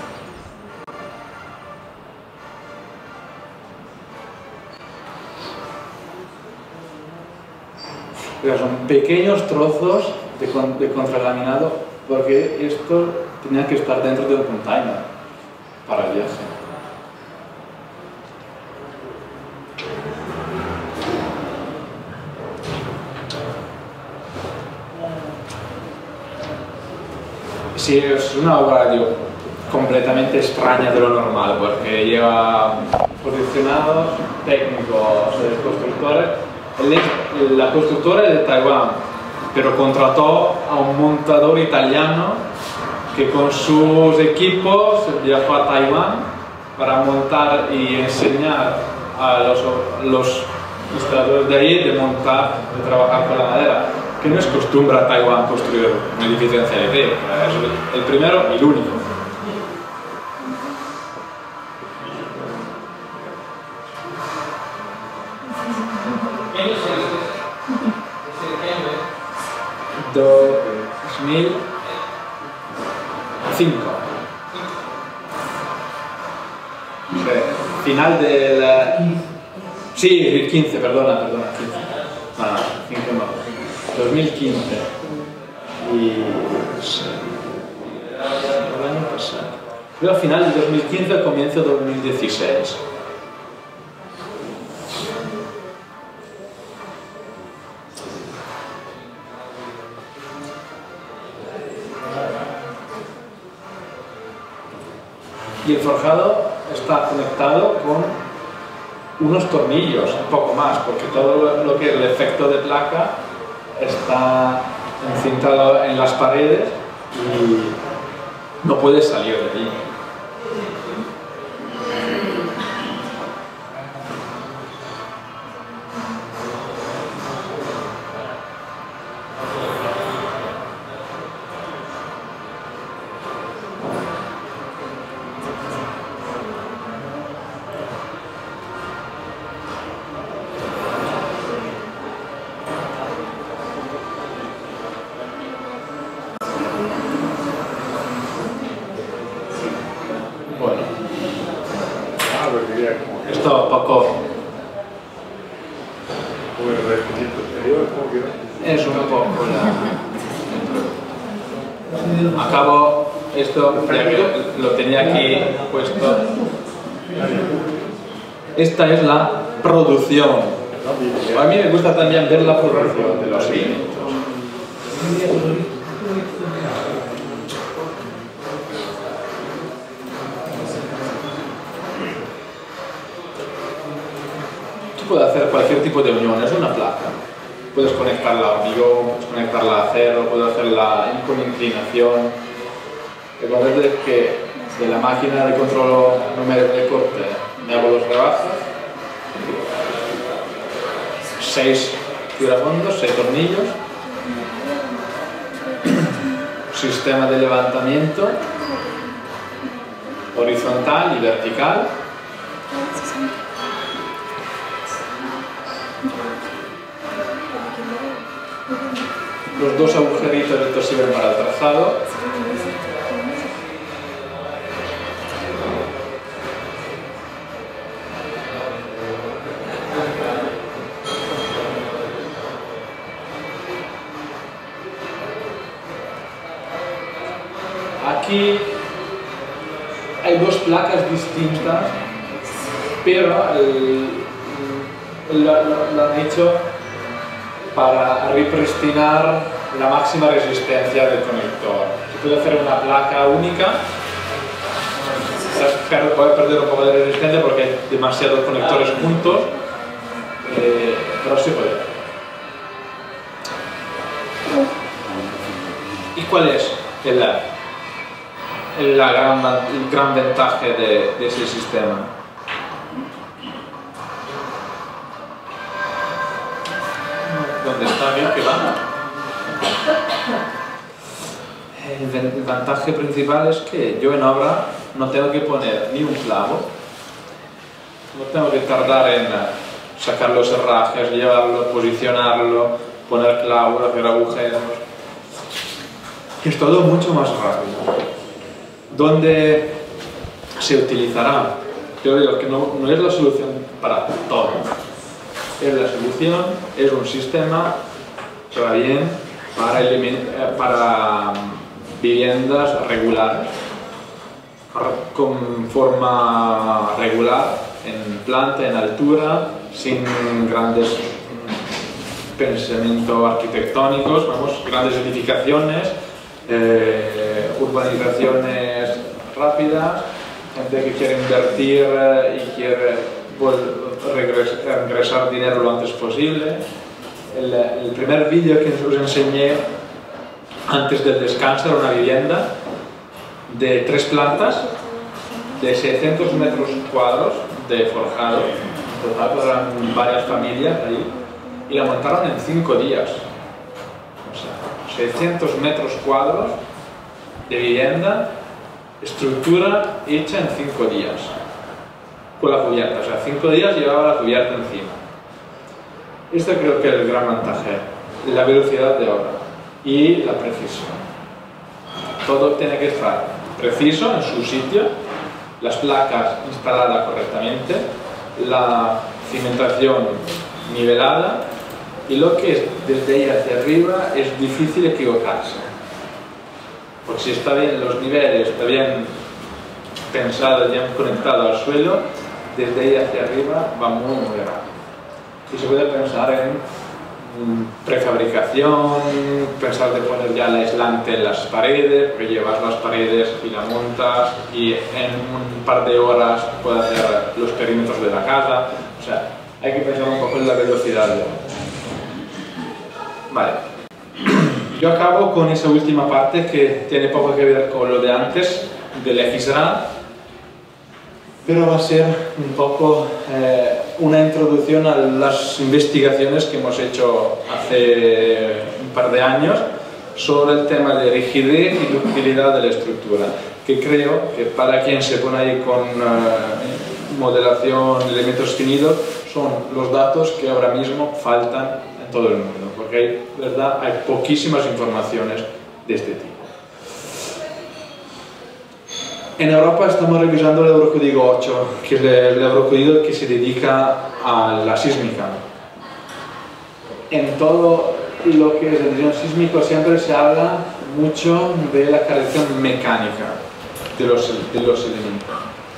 Pero son pequeños trozos de, con, de contralaminado, porque esto tenía que estar dentro de un container para el viaje. Sí, es una obra, digo, completamente extraña de lo normal, porque lleva posicionados técnicos, eh, constructores. El, la constructora es de Taiwán, pero contrató a un montador italiano que con sus equipos viajó a Taiwán para montar y enseñar a los, los instaladores de ahí de montar, de trabajar con la madera, que no es costumbre a Taiwán construir un edificio en C L T, es el primero y el único. dos mil cinco. Sí, final del... Sí, quince, perdona, perdona, quince. No, no, cinco no. dos mil quince. Y... Sí. El año pasado. Creo final de dos mil quince, comienzo de dos mil dieciséis. Y el forjado está conectado con unos tornillos, un poco más, porque todo lo que es el efecto de placa está encintado en las paredes y no puede salir de allí. Esto poco es un poco la... Acabo esto, ya que lo tenía aquí puesto. Esta es la producción. A mí me gusta también ver la producción de los alimentos. Puede hacer cualquier tipo de unión, es una placa. Puedes conectarla a hormigón, puedes conectarla a acero, puedes hacerla con inclinación. Recuerda que de la máquina de control numérico de corte me hago los rebajos, seis girafondos, seis tornillos, sistema de levantamiento horizontal y vertical. Los dos agujeritos estos sirven para el trazado. Aquí hay dos placas distintas, pero el, el, lo, lo han hecho para repristinar la máxima resistencia del conector. Se puede hacer una placa única, puede perder un poco de resistencia porque hay demasiados conectores juntos, eh, pero sí puede. ¿Y cuál es el la gran, el gran ventaja de, de ese sistema. ¿Dónde está bien que va? El ventaja principal es que yo en obra no tengo que poner ni un clavo, no tengo que tardar en sacar los herrajes, llevarlo, posicionarlo, poner clavos, hacer agujeros. Es todo mucho más rápido. ¿Dónde se utilizará? Yo digo que no, no es la solución para todo. Es la solución, es un sistema para bien, para, para viviendas regulares, con forma regular, en planta, en altura, sin grandes pensamientos arquitectónicos, vamos, grandes edificaciones, eh, urbanizaciones rápidas, gente que quiere invertir y quiere regresar, regresar dinero lo antes posible. El, el primer vídeo que os enseñé antes del descanso era una vivienda de tres plantas, de seiscientos metros cuadrados de forjado, en total eran varias familias ahí, y la montaron en cinco días. O sea, seiscientos metros cuadrados de vivienda, estructura hecha en cinco días, con la cubierta, o sea, cinco días llevaba la cubierta encima. Esto creo que es el gran ventaja, la velocidad de obra y la precisión. Todo tiene que estar preciso en su sitio, las placas instaladas correctamente, la cimentación nivelada, y lo que es desde ahí hacia arriba es difícil equivocarse. Porque si está bien los niveles, está bien pensado, bien conectado al suelo, desde ahí hacia arriba va muy muy rápido. Y se puede pensar en prefabricación, pensar de poner ya el aislante en las paredes, porque llevas las paredes y la montas y en un par de horas puedes hacer los perímetros de la casa. O sea, hay que pensar un poco en la velocidad de... Vale. Yo acabo con esa última parte que tiene poco que ver con lo de antes, del X R A D, pero va a ser un poco eh, una introducción a las investigaciones que hemos hecho hace un par de años sobre el tema de rigidez y ductilidad de la estructura, que creo que para quien se pone ahí con eh, modelación, elementos finidos, son los datos que ahora mismo faltan en todo el mundo, porque hay, ¿verdad? Hay poquísimas informaciones de este tipo. En Europa estamos revisando el Eurocódigo ocho, que es el Eurocódigo que se dedica a la sísmica. En todo lo que es el diseño sísmico siempre se habla mucho de la caracterización mecánica de los, de los elementos.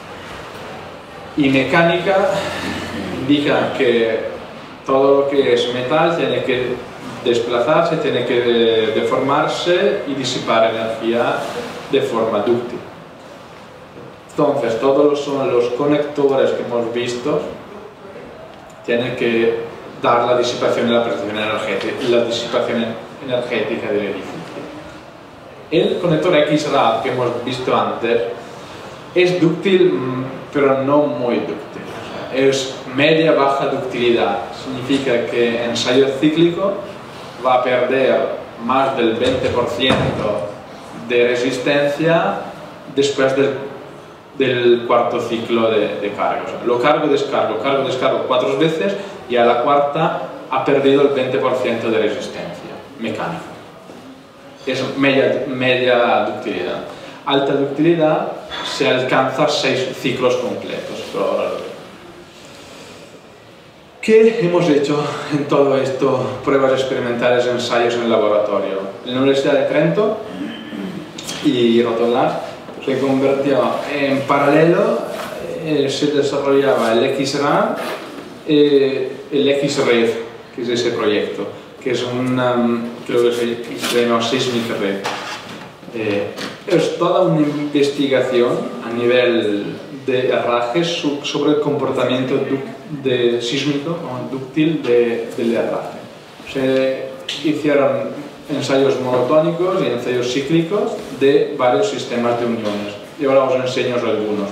Y mecánica indica que todo lo que es metal tiene que desplazarse, tiene que deformarse y disipar energía de forma dúctil. Entonces, todos son los conectores que hemos visto tienen que dar la disipación y la presión energética, la disipación energética del edificio. El conector X R A D que hemos visto antes es dúctil, pero no muy dúctil. Es media-baja ductilidad. Significa que en ensayo cíclico va a perder más del veinte por ciento de resistencia después del del cuarto ciclo de, de carga. O sea, lo cargo, descargo, cargo, descargo cuatro veces y a la cuarta ha perdido el veinte por ciento de resistencia mecánica. Es media, media ductilidad. Alta ductilidad se alcanza seis ciclos completos. Pero ahora lo veo. ¿Qué hemos hecho en todo esto? Pruebas experimentales, ensayos en el laboratorio. En la Universidad de Trento y Rotterdam se convirtió en paralelo, eh, se desarrollaba el X R A D, eh, el X R E D, que es ese proyecto, que es una, creo que se llama Seismic Red. Eh, es toda una investigación a nivel de herrajes sobre el comportamiento de sísmico o dúctil de, del herraje. Se hicieron ensayos monotónicos y ensayos cíclicos de varios sistemas de uniones. Y ahora os enseño algunos.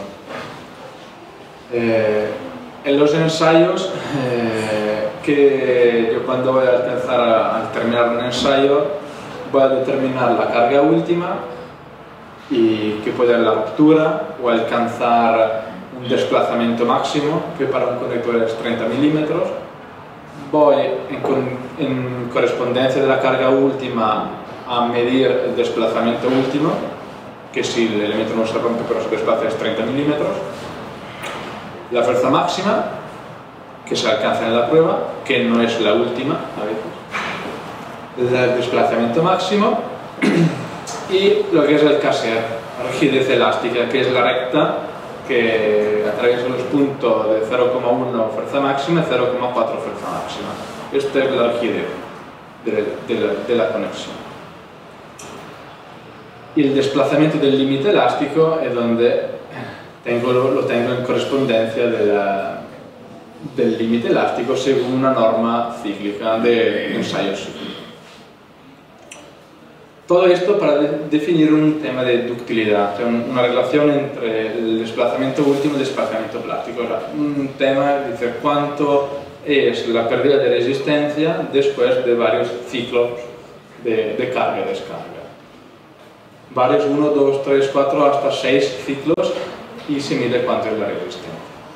Eh, en los ensayos, eh, que yo cuando voy a alcanzar a, a terminar un ensayo, voy a determinar la carga última y que puede haber la ruptura o alcanzar un desplazamiento máximo, que para un conector es treinta milímetros. Voy en, en correspondencia de la carga última a medir el desplazamiento último, que si el elemento no se rompe pero se desplaza es treinta milímetros. La fuerza máxima, que se alcanza en la prueba, que no es la última a veces. El desplazamiento máximo y lo que es el K S E R, rigidez elástica, que es la recta que atraviesa los puntos de cero coma uno fuerza máxima y cero coma cuatro fuerza máxima. Esta es la rigidez de, de, la, de la conexión. Y el desplazamiento del límite elástico es donde tengo, lo tengo en correspondencia de la, del límite elástico según una norma cíclica de ensayos cíclicos. Todo esto para de definir un tema de ductilidad, o sea, una relación entre el desplazamiento último y el desplazamiento plástico. O sea, un tema de decir cuánto es la pérdida de resistencia después de varios ciclos de, de carga y descarga. Varios, uno, dos, tres, cuatro, hasta seis ciclos y se mide cuánto es la resistencia.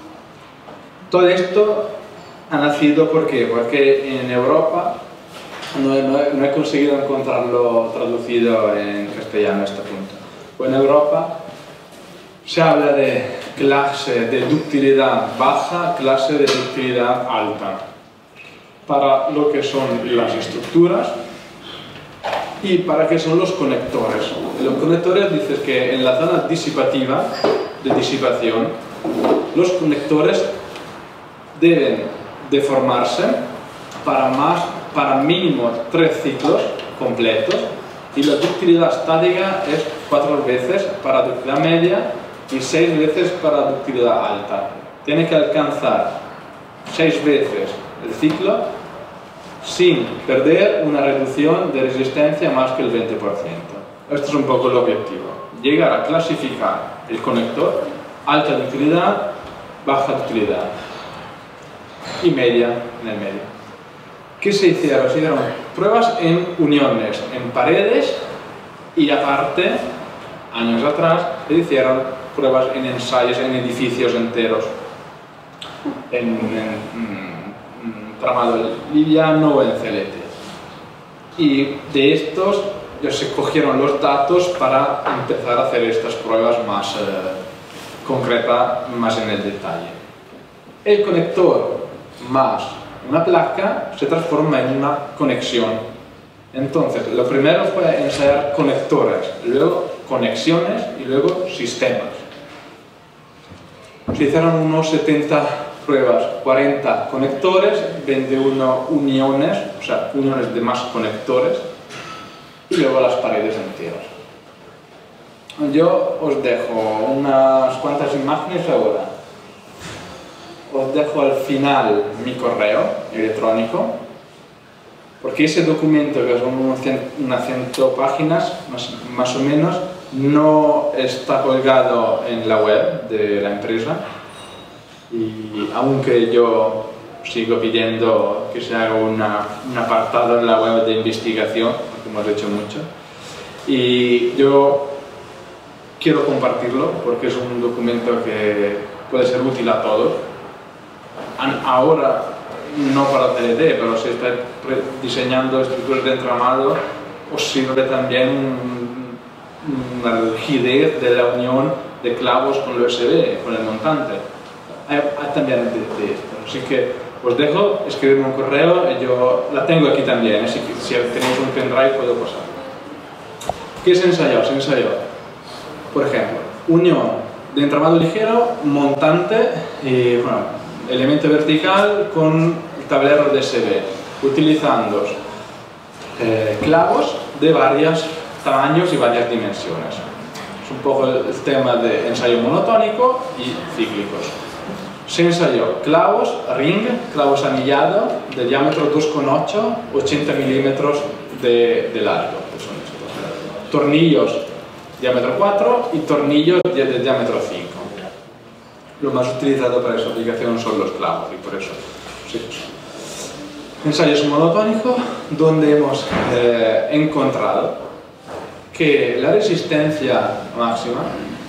Todo esto ha nacido ¿por qué? Porque en Europa No he, no, he, no he conseguido encontrarlo traducido en castellano a este punto. Pues en Europa se habla de clase de ductilidad baja, clase de ductilidad alta, para lo que son las estructuras y para qué son los conectores. Los conectores dices que en la zona disipativa, de disipación, los conectores deben deformarse para más para mínimo tres ciclos completos y la ductilidad estática es cuatro veces para ductilidad media y seis veces para ductilidad alta. Tiene que alcanzar seis veces el ciclo sin perder una reducción de resistencia más que el veinte por ciento. Esto es un poco el objetivo, llegar a clasificar el conector alta ductilidad, baja ductilidad y media en el medio. ¿Qué se hicieron? Se hicieron pruebas en uniones, en paredes y aparte, años atrás, se hicieron pruebas en ensayos, en edificios enteros, en, en, en tramado liviano o en celete. Y de estos ya se cogieron los datos para empezar a hacer estas pruebas más eh, concretas, más en el detalle. El conector más una placa se transforma en una conexión. Entonces, lo primero fue ensayar conectores, luego conexiones y luego sistemas. Se hicieron unos setenta pruebas, cuarenta conectores, veintiuno uniones, o sea, uniones de más conectores, y luego las paredes enteras. Yo os dejo unas cuantas imágenes ahora. Os dejo al final mi correo electrónico, porque ese documento, que son unas cien páginas, más, más o menos, no está colgado en la web de la empresa, y aunque yo sigo pidiendo que se haga una, un apartado en la web de investigación, porque hemos hecho mucho, y yo quiero compartirlo, porque es un documento que puede ser útil a todos. Ahora no para T L D, pero si está diseñando estructuras de entramado, os sirve también una rigidez de la unión de clavos con el U S B, con el montante. Hay, hay también de, de esto. Así que os dejo, escribirme un correo, y yo la tengo aquí también, así que si tenéis un pendrive puedo pasar. ¿Qué se ensayó? Se ensayó, por ejemplo, unión de entramado ligero, montante y, bueno, elemento vertical con el tablero de S B, utilizando eh, clavos de varios tamaños y varias dimensiones. Es un poco el tema de ensayo monotónico y cíclicos. Se ensayó clavos, ring, clavos anillados, de diámetro dos coma ocho, ochenta milímetros de, de largo, que son estos. Tornillos diámetro cuatro y tornillos de, de diámetro cinco. Lo más utilizado para esa aplicación son los clavos y por eso sí. Ensayos monotónicos donde hemos eh, encontrado que la resistencia máxima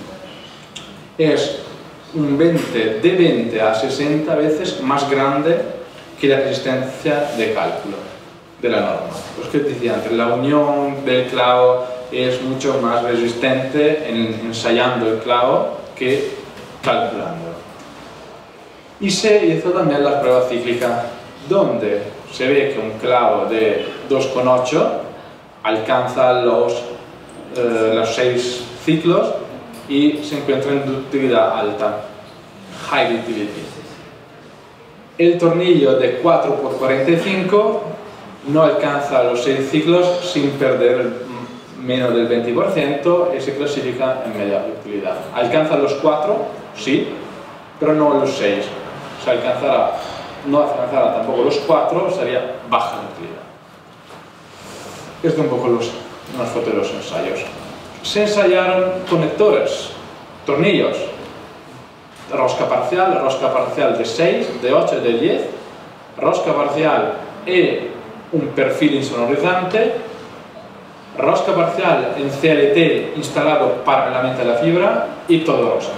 es un veinte, de veinte a sesenta veces más grande que la resistencia de cálculo de la norma. Pues que decía antes, la unión del clavo es mucho más resistente en, ensayando el clavo que calculando. Y se hizo también la prueba cíclica, donde se ve que un clavo de dos coma ocho alcanza los, eh, los seis ciclos y se encuentra en ductilidad alta, high ductility. El tornillo de cuatro por cuarenta y cinco no alcanza los seis ciclos sin perder menos del veinte por ciento y se clasifica en media ductilidad. Alcanza los cuatro, sí, pero no los seis. Se alcanzará, no alcanzará tampoco los cuatro, sería baja ductilidad. Esto es un poco los, unas fotos de los ensayos. Se ensayaron conectores, tornillos, rosca parcial, rosca parcial de seis, de ocho y de diez, rosca parcial y un perfil insonorizante, rosca parcial en C L T instalado paralelamente a la fibra y todo rosca.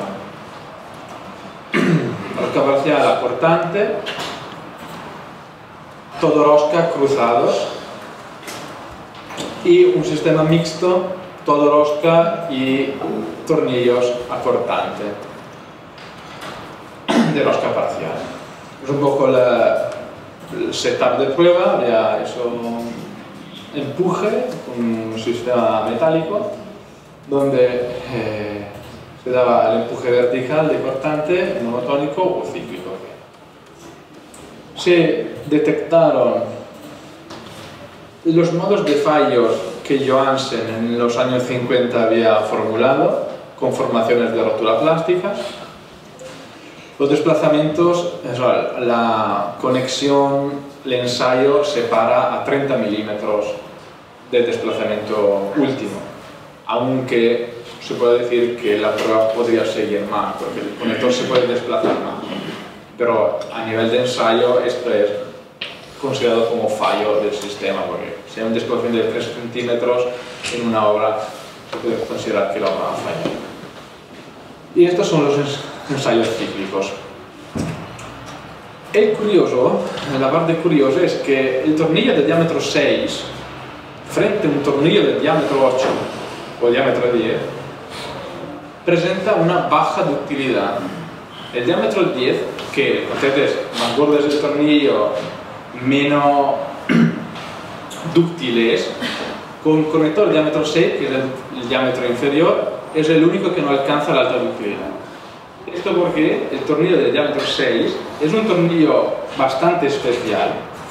Rosca parcial aportante, todo rosca cruzados y un sistema mixto, todo rosca y tornillos aportante de rosca parcial. Es un poco la, el setup de prueba, había eso, empuje con un sistema metálico donde eh, se daba el empuje vertical de cortante, monotónico o cíclico. Se detectaron los modos de fallos que Johansen en los años cincuenta había formulado con formaciones de rótula plásticas. Los desplazamientos, la conexión, el ensayo separa a treinta milímetros del desplazamiento último, aunque se puede decir que la prueba podría seguir más, porque el conector se puede desplazar más, pero a nivel de ensayo esto es considerado como fallo del sistema, porque si hay un desplazamiento de tres centímetros en una obra, se puede considerar que la obra ha fallado. Y estos son los ensayos cíclicos. El curioso, la parte curiosa es que el tornillo de diámetro seis frente a un tornillo de diámetro ocho o diámetro diez presenta una baja ductilidad. El diámetro diez, que entonces más gordo es el tornillo, menos dúctil es, con conector de diámetro seis, que es el, el diámetro inferior, es el único que no alcanza la alta ductilidad. Esto porque el tornillo de diámetro seis es un tornillo bastante especial,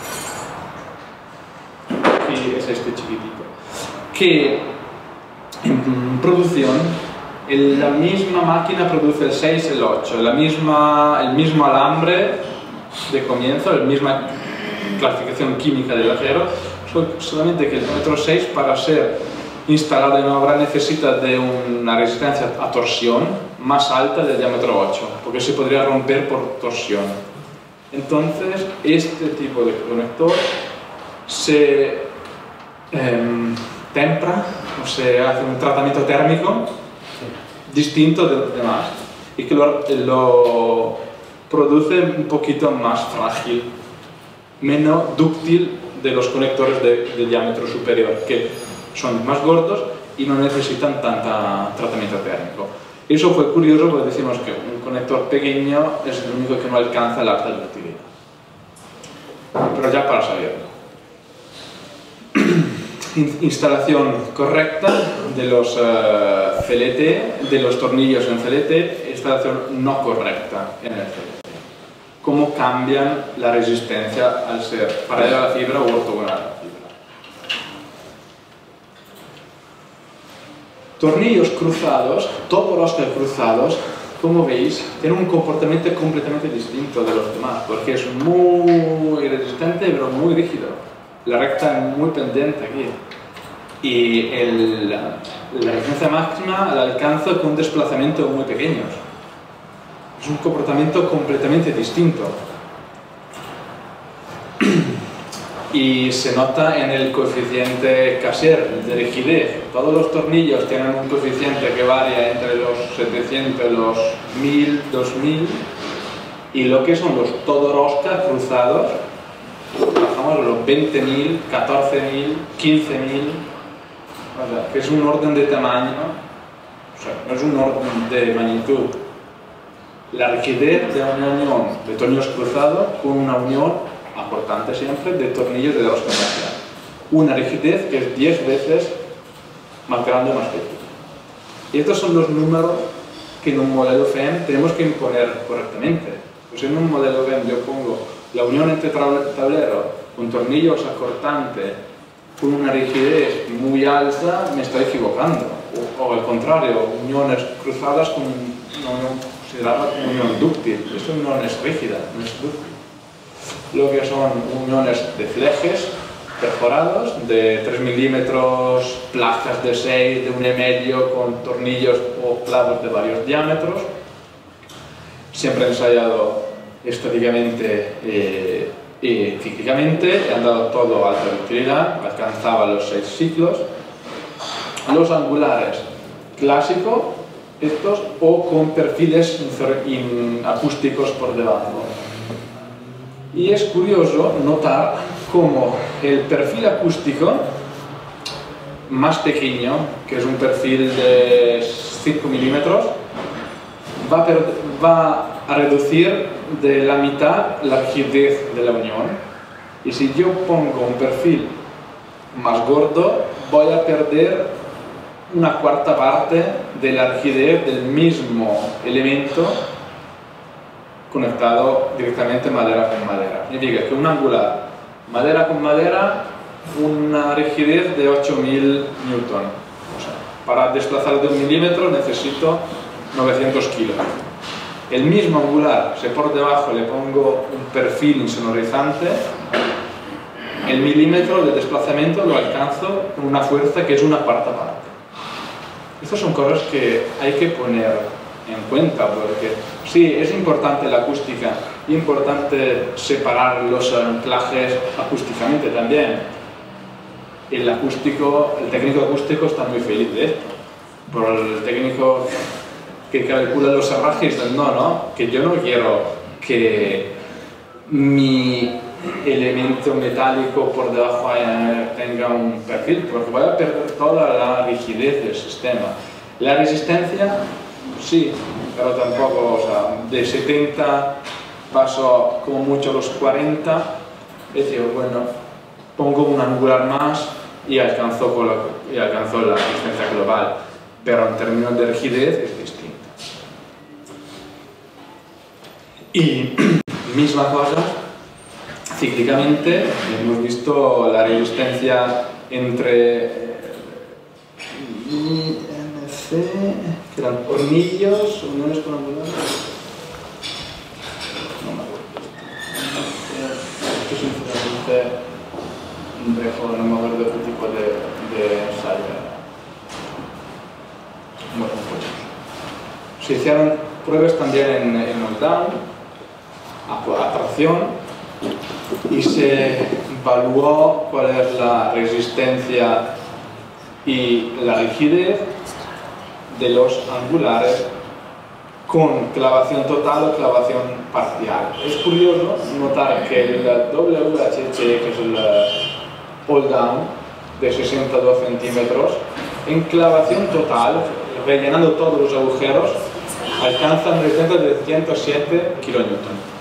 y es este chiquitito, que en producción el, la misma máquina produce el seis y el ocho, la misma, el mismo alambre de comienzo, la misma clasificación química del acero, solamente que el diámetro seis para ser instalado en obra necesita de una resistencia a torsión más alta del diámetro ocho, porque se podría romper por torsión. Entonces, este tipo de conector se eh, tempra, o se hace un tratamiento térmico distinto de los demás y que lo, lo produce un poquito más frágil, menos dúctil de los conectores de, de diámetro superior, que son más gordos y no necesitan tanta tratamiento térmico. Eso fue curioso porque decimos que un conector pequeño es el único que no alcanza la alta ductilidad. Pero ya para saberlo. Instalación correcta de los uh, C L T, de los tornillos en C L T, instalación no correcta en el C L T. Cómo cambian la resistencia al ser paralela a la fibra o ortogonal a la fibra. Tornillos cruzados, topolosca cruzados, como veis, tienen un comportamiento completamente distinto de los demás, porque es muy resistente pero muy rígido. la recta es muy pendiente aquí. Y el, la, la resistencia máxima la alcanzo con un desplazamiento muy pequeño. Es un comportamiento completamente distinto. Y se nota en el coeficiente Kaiser de rigidez. Todos los tornillos tienen un coeficiente que varía entre los setecientos, los mil, dos mil, y lo que son los Todorowska cruzados, bajamos a los veinte mil, catorce mil, quince mil, o sea, que es un orden de tamaño, o sea, no es un orden de magnitud. La rigidez de una unión de tornillos cruzados con una unión importante siempre de tornillos de rosca comercial. Una rigidez que es diez veces más grande o más pequeña. Y estos son los números que en un modelo F E M tenemos que imponer correctamente. Pues en un modelo F E M yo pongo la unión entre tablero con tornillos acortantes con una rigidez muy alta, me estoy equivocando. O, o al contrario, uniones cruzadas con una unión considerada como unión dúctil. Esto no es rígida, no es dúctil. Lo que son uniones de flejes perforados de tres milímetros, placas de seis, de uno y medio con tornillos o clavos de varios diámetros. Siempre he ensayado estáticamente eh, y cíclicamente, he andado todo a alta ductilidad, alcanzaba los seis ciclos. Los angulares clásico, estos, o con perfiles acústicos por debajo. Y es curioso notar cómo el perfil acústico más pequeño, que es un perfil de cinco milímetros, va a, va a reducir de la mitad la rigidez de la unión. Y si yo pongo un perfil más gordo, voy a perder una cuarta parte de la rigidez del mismo elemento conectado directamente madera con madera. Significa que un angular, madera con madera, una rigidez de ocho mil newton. O sea, para desplazar de un milímetro necesito novecientos kilos. El mismo angular, si por debajo le pongo un perfil insonorizante, el milímetro de desplazamiento lo alcanzo con una fuerza que es una cuarta parte. Estas son cosas que hay que poner en cuenta, porque sí, es importante la acústica, es importante separar los anclajes acústicamente también. El acústico, el técnico acústico está muy feliz de esto, pero el técnico que calcula los herrajes dice, no, no, que yo no quiero que mi elemento metálico por debajo tenga un perfil, porque voy a perder toda la rigidez del sistema. La resistencia, sí, pero tampoco, o sea, de setenta paso como mucho a los cuarenta, es decir, bueno, pongo un angular más y alcanzo, con la, y alcanzo la resistencia global, pero en términos de rigidez es distinta. Y misma cosa, cíclicamente hemos visto la resistencia entre M C, que eran hornillos, uniones con angulares. No me acuerdo. Esto es sinceramente un dejo, no me acuerdo qué tipo de, de ensayo. Bueno, pues se hicieron pruebas también en, en knockdown, a tracción, y se evaluó cuál es la resistencia y la rigidez de los angulares con clavación total o clavación parcial. Es curioso notar que el W H H, que es el pull down de sesenta y dos centímetros, en clavación total, rellenando todos los agujeros, alcanzan resistencia de ciento siete kilonewton.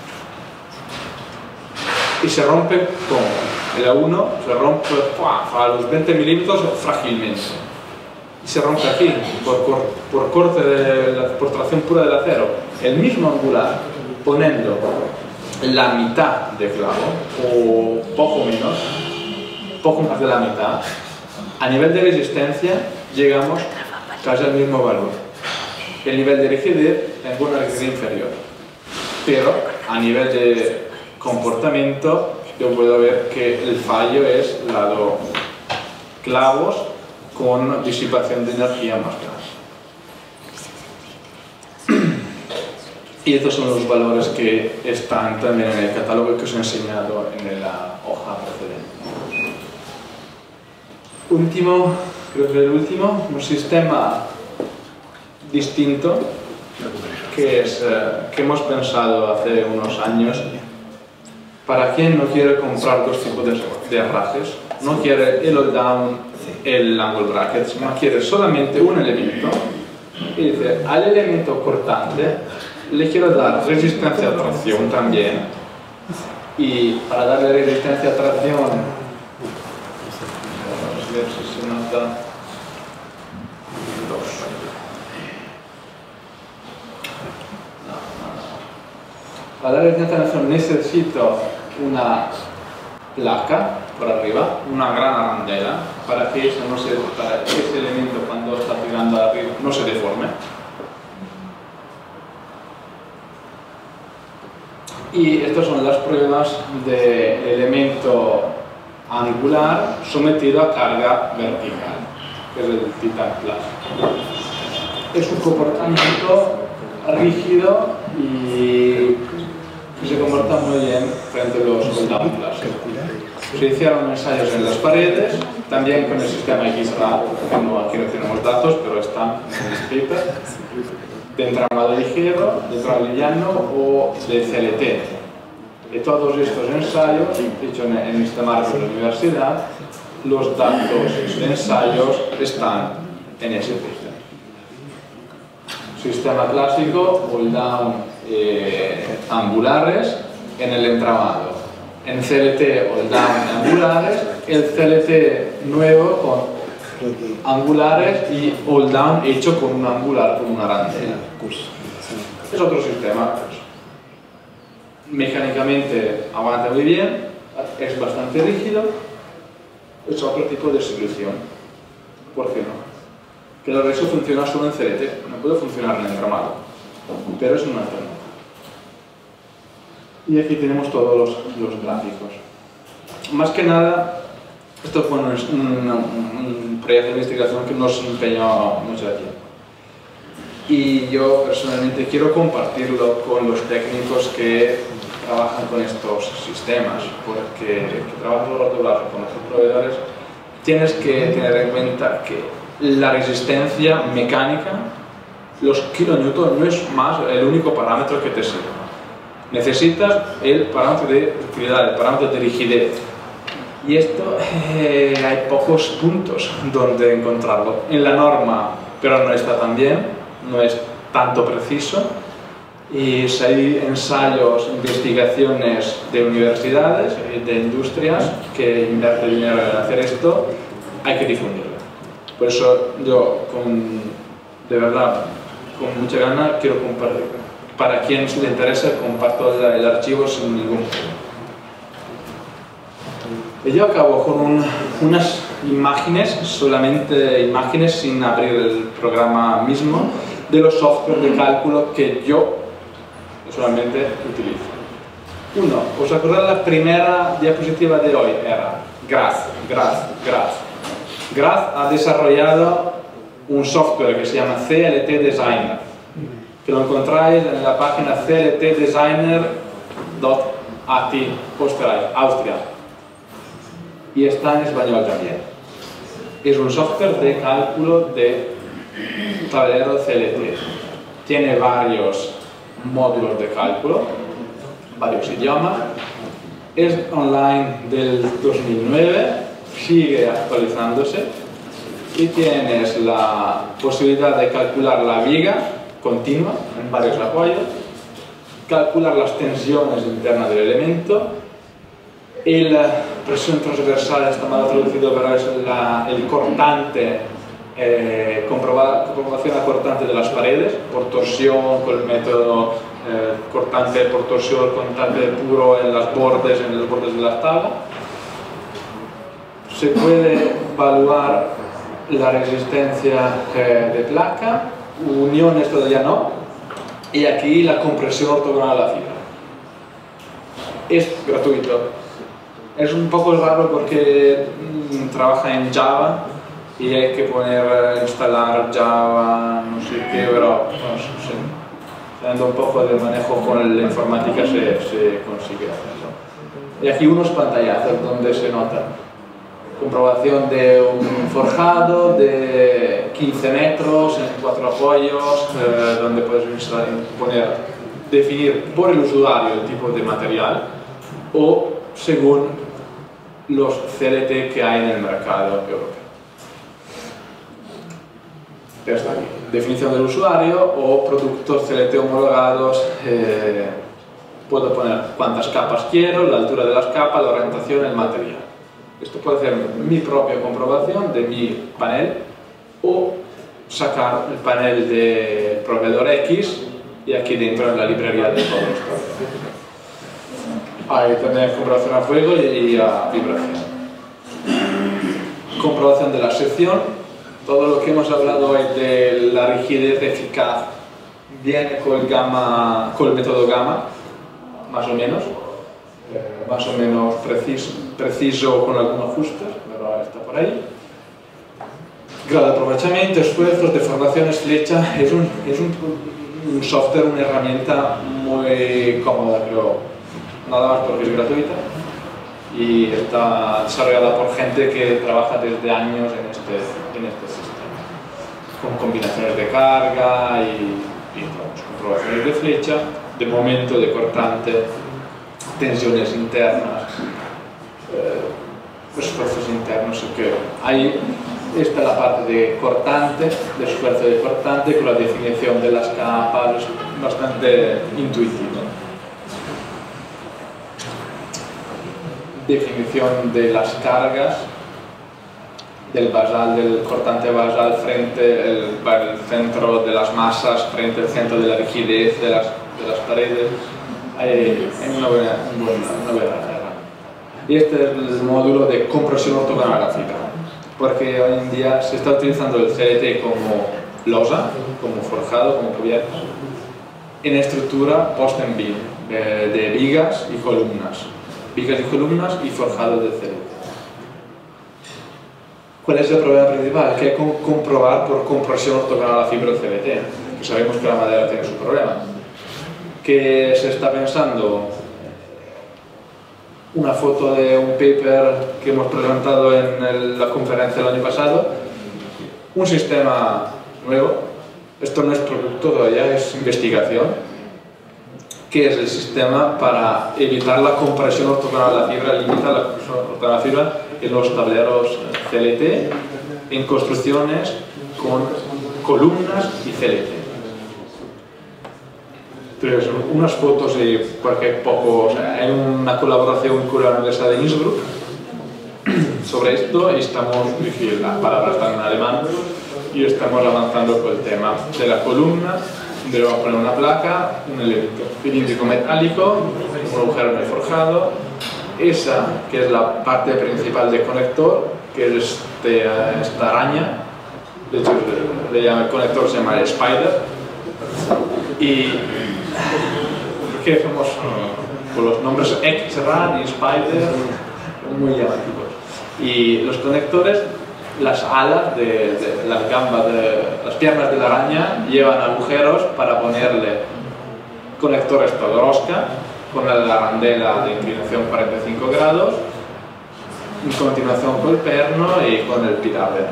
Y se rompe como el A uno se rompe ¡pua! A los veinte milímetros frágilmente. Y se rompe aquí, por, por, por corte de la, por tracción pura del acero. El mismo angular, poniendo la mitad de clavo, o poco menos, poco más de la mitad, a nivel de resistencia llegamos casi al mismo valor. El nivel de rigidez tengo una rigidez inferior, pero a nivel de comportamiento yo puedo ver que el fallo es lado clavos con disipación de energía más grande. Y estos son los valores que están también en el catálogo que os he enseñado en la hoja precedente. Último, creo que el último, un sistema distinto que, es, eh, que hemos pensado hace unos años para quien no quiere comprar dos tipos de, de herrajes, no quiere el all down, el angle bracket, sino quiere solamente un elemento y dice al elemento cortante le quiero dar resistencia a tracción también, y para darle resistencia a tracción, vamos a ver si se nota, dos. Para darle resistencia a tracción necesito una placa por arriba, una gran arandela, para que, eso no se, para que ese elemento cuando está tirando arriba no se deforme. Y estas son las pruebas del elemento angular sometido a carga vertical, que es el Titan Plus. Es un comportamiento rígido y se comporta muy bien frente a los all-down Plus. Se hicieron ensayos en las paredes, también con el sistema X R A R, que no, aquí no tenemos datos, pero están en el paper, de entramado ligero, de entramado liviano o de C L T. De todos estos ensayos, hechos en, en este marco de la universidad, los datos de ensayos están en ese paper. Sistema clásico, all down eh, angulares en el entramado. En C L T, all down angulares, el C L T nuevo con angulares y all down hecho con un angular, con una arandela. Es otro sistema. Mecánicamente aguanta muy bien, es bastante rígido, es otro tipo de solución. ¿Por qué no? Que el resto funciona solo en C L T, no puede funcionar en el entramado, pero es una alternativa. Y aquí tenemos todos los, los gráficos. Más que nada, esto fue un, un, un proyecto de investigación que nos empeñó mucho tiempo. Y yo personalmente quiero compartirlo con los técnicos que trabajan con estos sistemas, porque que trabajan los doblajes con nuestros proveedores, tienes que tener en cuenta que la resistencia mecánica, los kilonewton, no es más el único parámetro que te sirve. Necesitas el parámetro de utilidad, el parámetro de rigidez. Y esto eh, hay pocos puntos donde encontrarlo. En la norma, pero no está tan bien, no es tanto preciso. Y si hay ensayos, investigaciones de universidades, de industrias que invierten dinero en hacer esto, hay que difundirlo. Por eso yo, con, de verdad, con mucha gana, quiero compartir. Para quien le interese, comparto el, el archivo sin ningún problema. Y yo acabo con un, unas imágenes, solamente imágenes sin abrir el programa mismo, de los software de cálculo que yo solamente utilizo. Uno, ¿os acordáis? La primera diapositiva de hoy era Graz, Graz, Graz. Graz ha desarrollado un software que se llama C L T Designer, que lo encontráis en la página c l t designer punto a t, Austria. Y está en español también. Es un software de cálculo de tablero C L T. Tiene varios módulos de cálculo, varios idiomas. Es online del dos mil nueve, sigue actualizándose y tienes la posibilidad de calcular la viga continua en varios apoyos, calcular las tensiones internas del elemento, y la presión transversal está mal traducido, pero es la, el cortante, eh, comprobación a cortante de las paredes, por torsión, con el método eh, cortante por torsión, cortante puro en los bordes, en los bordes de la tabla. Se puede evaluar la resistencia eh, de placa, uniones todavía no, y aquí la compresión ortogonal a la fibra. Es gratuito. es un poco raro porque mmm, trabaja en Java y hay que poner, instalar Java, no sé qué, pero no sé, teniendo un poco de manejo con la informática se, se consigue hacerlo. Y aquí unos pantallazos donde se nota comprobación de un forjado de quince metros en cuatro apoyos, eh, donde puedes instalar, poner, definir por el usuario el tipo de material o según los C L T que hay en el mercado europeo. Está aquí. Definición del usuario o productos C L T homologados. Eh, puedo poner cuántas capas quiero, la altura de las capas, la orientación, el material. Esto puede ser mi propia comprobación de mi panel o sacar el panel de proveedor X y aquí dentro en la librería de todos los proveedores. Hay también comprobación a fuego y a vibración. Comprobación de la sección. Todo lo que hemos hablado hoy de la rigidez eficaz viene con el, gamma, con el método gamma, más o menos, eh, más o menos preciso, preciso con algunos ajustes, pero está por ahí. Grado de aprovechamiento, esfuerzos, deformaciones, flecha. Es un, es un, un software, una herramienta muy cómoda, creo, nada más porque es gratuita y está desarrollada por gente que trabaja desde años en este, en este sistema, con combinaciones de carga y, y vamos, comprobaciones de flecha, de momento, de cortante, tensiones internas, eh, esfuerzos internos. Que hay, esta es la parte de cortante, de esfuerzo de cortante, con la definición de las capas, bastante intuitivo. Definición de las cargas, del basal, del cortante basal frente el, el centro de las masas, frente al centro de la rigidez de las, de las paredes. Hay, hay una buena, una buena y este es el módulo de compresión ortogonal a la fibra, porque hoy en día se está utilizando el C L T como losa, como forjado, como cubierta, en estructura post-en-beam, de, de vigas y columnas. Vigas y columnas y forjado de C L T. ¿Cuál es el problema principal? Que hay que comprobar por compresión ortogonal a la fibra el C L T, que sabemos que la madera tiene su problema. Que se está pensando una foto de un paper que hemos presentado en el, la conferencia del año pasado, un sistema nuevo, esto no es producto todavía, es investigación, que es el sistema para evitar la compresión ortogonal a la fibra, limitar la compresión ortogonal a la fibra en los tableros C L T, en construcciones con columnas y C L T. Entonces, unas fotos y cualquier poco, o sea, hay una colaboración con la Universidad de Innsbruck sobre esto y estamos, la palabra está en alemán, y estamos avanzando con el tema de la columna. Le vamos a poner una placa, un elemento cilíndrico metálico, un agujero en el forjado, esa que es la parte principal del conector, que es este, esta araña, de hecho le llama, el conector se llama el spider, y que somos con los nombres X-Ran y Spider muy llamativos, y los conectores, las alas de, de las gambas, de las piernas de la araña llevan agujeros para ponerle conectores Todorowska con la arandela de inclinación cuarenta y cinco grados, en continuación con el perno y con el pirámide.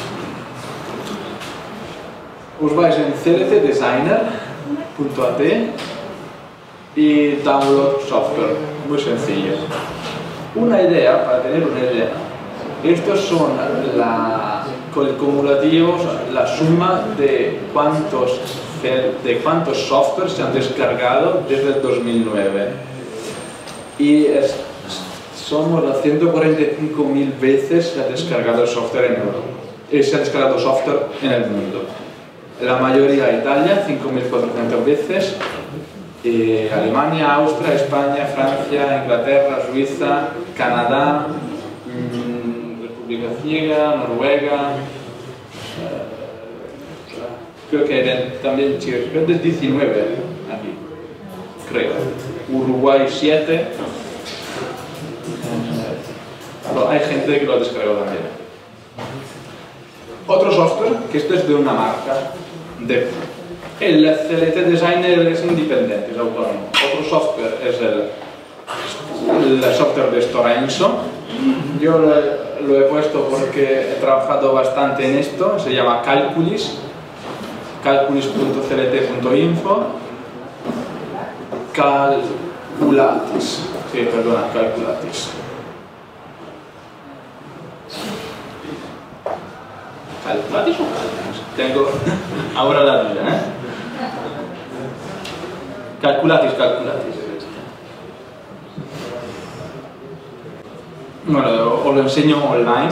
Os vais en c l t designer punto a t y download software, muy sencillo. Una idea, para tener una idea, estos son la, con el cumulativo, la suma de cuántos, de cuántos softwares se han descargado desde el dos mil nueve. Y es, somos las ciento cuarenta y cinco mil veces se ha descargado el software en Europa. Y se ha descargado software en el mundo. La mayoría Italia, cinco mil cuatrocientas veces. Eh, Alemania, Austria, España, Francia, Inglaterra, Suiza, Canadá, mmm, República Ciega, Noruega, eh, creo que eran también Chile, creo que es diecinueve aquí, creo, Uruguay siete, eh, pero hay gente que lo descargó también. Otro software, que este es de una marca, de, el C L T Designer es independiente, es autónomo. Otro software es el, el software de Stora Enso. Yo lo he, lo he puesto porque he trabajado bastante en esto, se llama Calculis, calculis punto c l t punto info. Calculatis, sí, perdona, Calculatis. ¿Calculatis o Calculatis? Tengo ahora la duda, ¿eh? Calculatis, Calculatis. Bueno, os lo enseño online.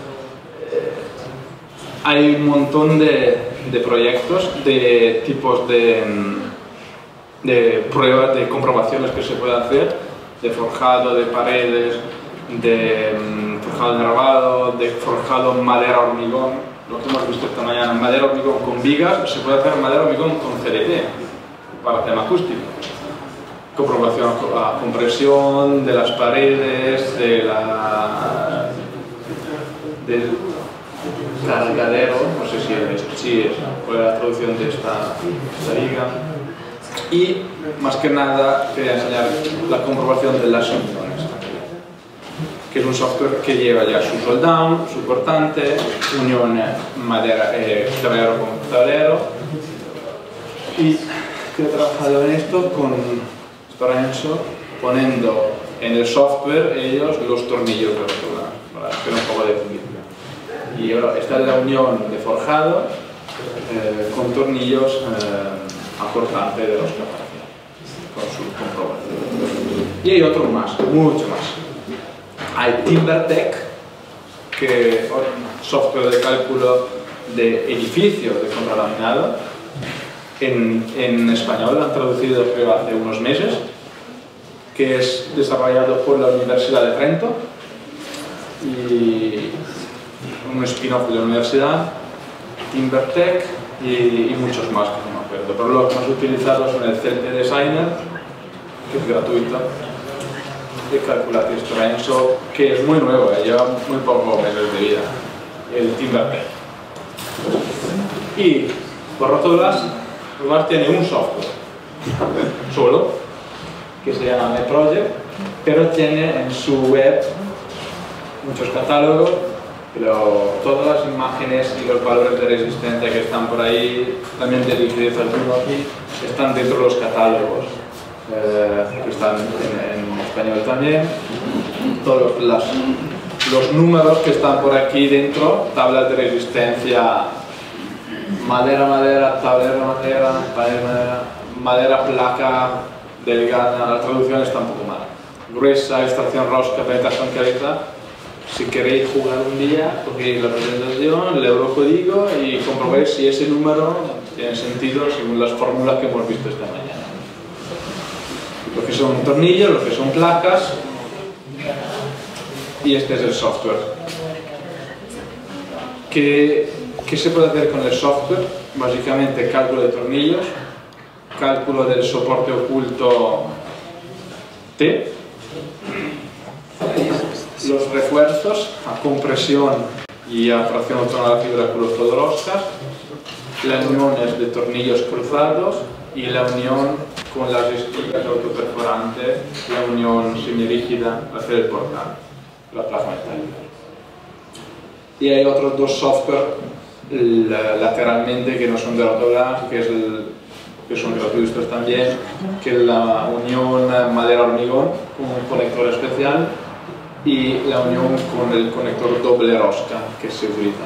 Hay un montón de, de proyectos, de tipos de, de pruebas, de comprobaciones que se puede hacer, de forjado de paredes, de forjado de grabado, de forjado madera hormigón, lo que hemos visto esta mañana, madera hormigón con vigas, se puede hacer madera hormigón con C L T para tema acústico. Comprobación a compresión de las paredes, de la, del cargadero, no sé si es, si es cuál es la traducción de esta, esta liga. Y más que nada quería enseñar la comprobación de las uniones, que es un software que lleva ya su soldado, su cortante, unión madera, eh, tablero con tablero. Y que he trabajado en esto con Stora Enso, poniendo en el software ellos los tornillos de rotura, para hacer un poco de publicidad. Y ahora esta es la unión de forjado eh, con tornillos eh, a cortante de los capaces, con su comprobación. Y hay otro más, mucho más. Hay TimberTech, que es un software de cálculo de edificios de contralaminado. En, en español lo han traducido creo hace unos meses, que es desarrollado por la Universidad de Trento y un spin-off de la universidad, TimberTech y, y muchos más que no me acuerdo, pero los más utilizados son el C L T Designer, que es gratuito, y Calculatis Stora Enso, que es muy nuevo, eh, lleva muy pocos meses de vida, el TimberTech. Y por roturas, Ruas tiene un software solo, que se llama MeProject, pero tiene en su web muchos catálogos, pero todas las imágenes y los valores de resistencia que están por ahí, también de liquidez alguno aquí, están dentro de los catálogos, eh, que están en, en español también. Todos los, los números que están por aquí dentro, tablas de resistencia, madera, madera, tablero, madera, madera, madera, madera, placa, delgada, la traducción está un poco mal. Gruesa, extracción rosca, penetración caliza. Si queréis jugar un día, cogéis la presentación, el eurocódigo y comprobéis si ese número tiene sentido según las fórmulas que hemos visto esta mañana. Lo que son tornillos, lo que son placas, y este es el software. ¿Qué, qué se puede hacer con el software? Básicamente cálculo de tornillos, cálculo del soporte oculto T, los refuerzos a compresión y a tracción autónoma de la fibra con los todoroscas, las uniones de tornillos cruzados y la unión con las espigas autoperforantes, la unión semirígida para hacer el portal, la plasma metálica. Y hay otros dos software lateralmente que no son de Autoglass, que, es el, que son gratuitos también, que es la unión madera-hormigón con un conector especial y la unión con el conector doble rosca que se utiliza.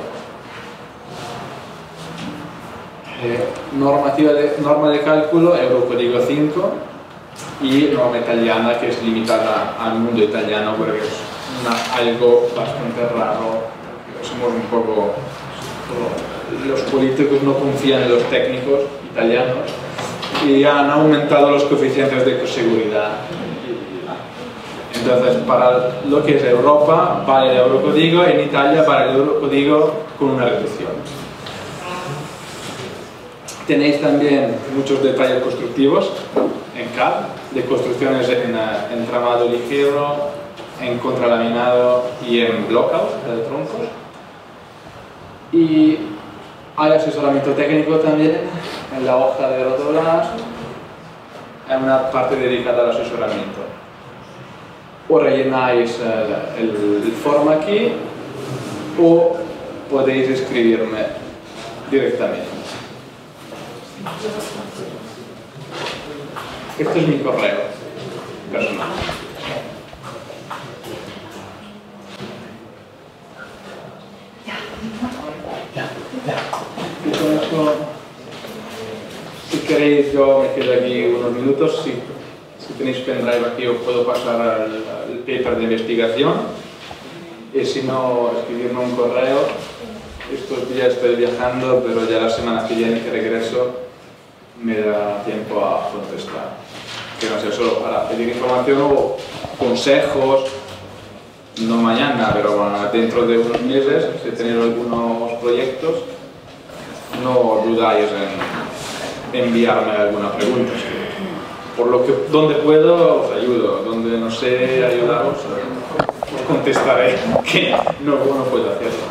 Eh, normativa de, norma de cálculo, Eurocódigo cinco, y norma italiana, que es limitada al mundo italiano porque es una, algo bastante raro. Somos un poco... Los políticos no confían en los técnicos italianos y han aumentado los coeficientes de seguridad. Entonces, para lo que es Europa, vale el Eurocódigo, en Italia vale el Eurocódigo con una reducción. Tenéis también muchos detalles constructivos en C A D, de construcciones en entramado ligero, en contralaminado y en blockout de troncos. Y hay asesoramiento técnico también en la hoja de Rotoblas, hay una parte dedicada al asesoramiento. O rellenáis el, el, el form aquí o podéis escribirme directamente. Este es mi correo personal. Y con esto, si queréis, yo me quedo aquí unos minutos. Si, si tenéis pendrive aquí, os puedo pasar al, al paper de investigación. Y si no, escribirme un correo. Estos días estoy viajando, pero ya la semana que viene que regreso me da tiempo a contestar. Que no sea solo para pedir información o consejos, no mañana, pero bueno, dentro de unos meses, si tenéis algunos proyectos, no dudáis en enviarme alguna pregunta. Por lo que, donde puedo, os ayudo. Donde no sé ayudaros, os contestaré que no, no puedo hacerlo.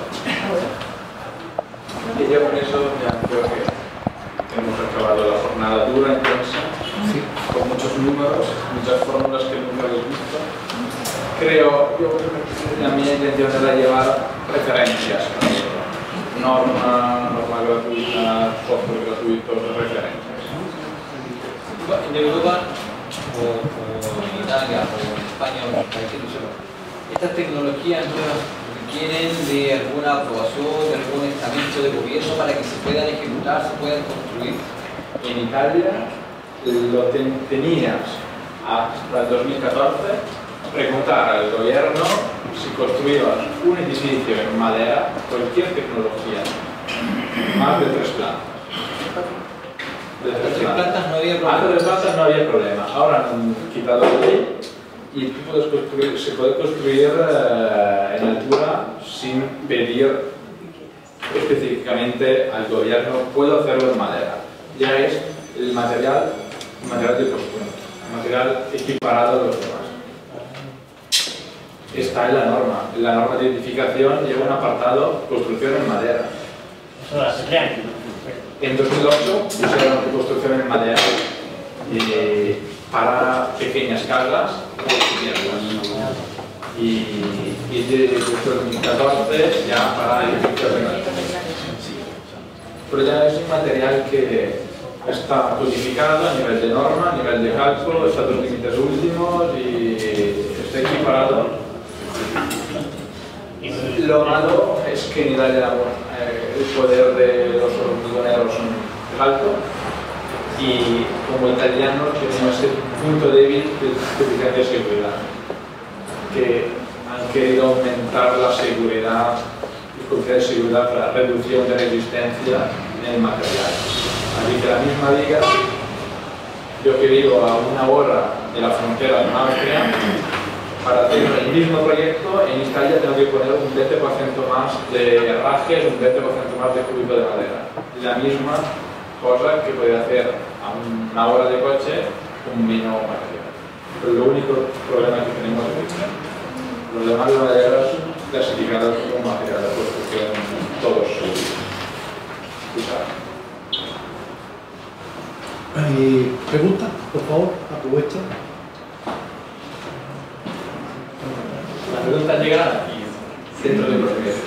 Y ya con eso ya creo que hemos acabado la jornada dura, intensa, sí, con muchos números, muchas fórmulas que nunca habéis visto. Creo, yo creo que la mía intención era llevar referencias, ¿no? norma, norma gratuita, software gratuito, referencias. En Europa, o, o en Italia, o en España, o en los países, no sé, estas tecnologías nuevas requieren de alguna aprobación, de algún estamento de gobierno para que se puedan ejecutar, se puedan construir. En Italia lo ten, tenías hasta el dos mil catorce preguntar al gobierno si construías un edificio en madera, cualquier tecnología, más de tres plantas. De tres plantas no había problema. Antes de tres plantas no había problema. Ahora han quitado la ley y tú puedes construir, se puede construir uh, en altura sin pedir específicamente al gobierno, puedo hacerlo en madera. Ya es el material, el material de construcción, el material equiparado a los demás. Está en la norma. En la norma de edificación lleva un apartado construcción en madera. En dos mil ocho pusieron construcción en madera eh, para pequeñas casas y, y desde dos mil catorce ya para edificios de madera. Pero ya es un material que está codificado a nivel de norma, a nivel de cálculo, está a los límites últimos y está equiparado. Lo malo es que en Italia eh, el poder de los hormigoneros es alto y como italianos tenemos ese punto débil de, de seguridad, que han querido aumentar la seguridad, el coeficiente de seguridad para la reducción de resistencia en el material. Así que la misma viga, yo que vivo a una hora de la frontera de Austria, para hacer el mismo proyecto en Italia tengo que poner un veinte por ciento más de herrajes, un veinte por ciento más de cúbico de madera. La misma cosa que puede hacer a una hora de coche un mismo material. Pero lo único problema que tenemos es que los demás maderas clasificadas como material de construcción, todos usados. ¿Hay preguntas? Por favor, aprovechen. La pregunta llega aquí, dentro de unos meses.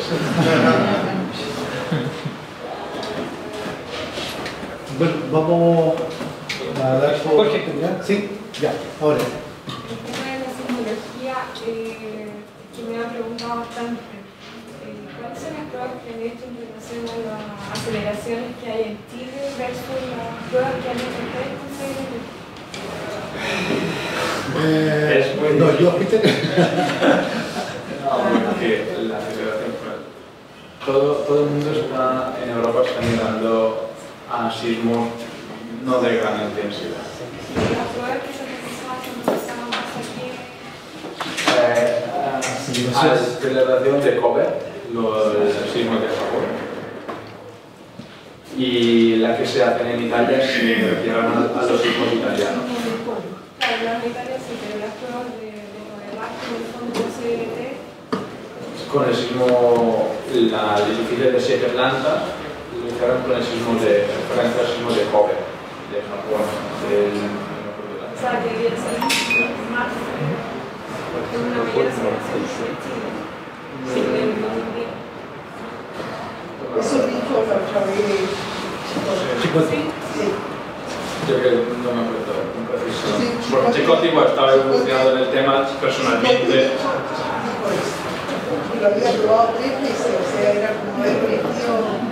Bueno, vamos a dar por... Jorge. Sí, ya, ahora. El tema de la sismología, eh, que me ha preguntado bastante. Eh, ¿Cuáles son las pruebas que han hecho en relación a las aceleraciones que hay en Chile versus las pruebas que han hecho ustedes con Seguro? Eh, Es muy no, yo, difícil. No, porque la aceleración, todo, todo el mundo está, en Europa está mirando a sismos no de gran intensidad. Las pruebas que se realizaban se realizaban más aquí. Eh, a la aceleración de Kobe, los sismos de Japón, y la que se hacen en Italia si se refieren a, a los sismos italianos. Claro, las de Italia sí, pero las pruebas de, de lo de Rack, en el fondo, C L T. Con el sismo, la, el edificio de siete plantas, lo hicieron con el sismo de, referencia al sismo de Kobe, de Japón, del, O sea, que debía ser más, porque una mayor aceleración de Chile. Sí, del dos mil diez. Eso dijo la otra vez. Chicotti. Sí. Yo que no me acuerdo con precisión. Sí, Porque Chicotti igual estaba evolucionado en el tema personalmente. Lo había probado tres veces, o sea, era como el vestido.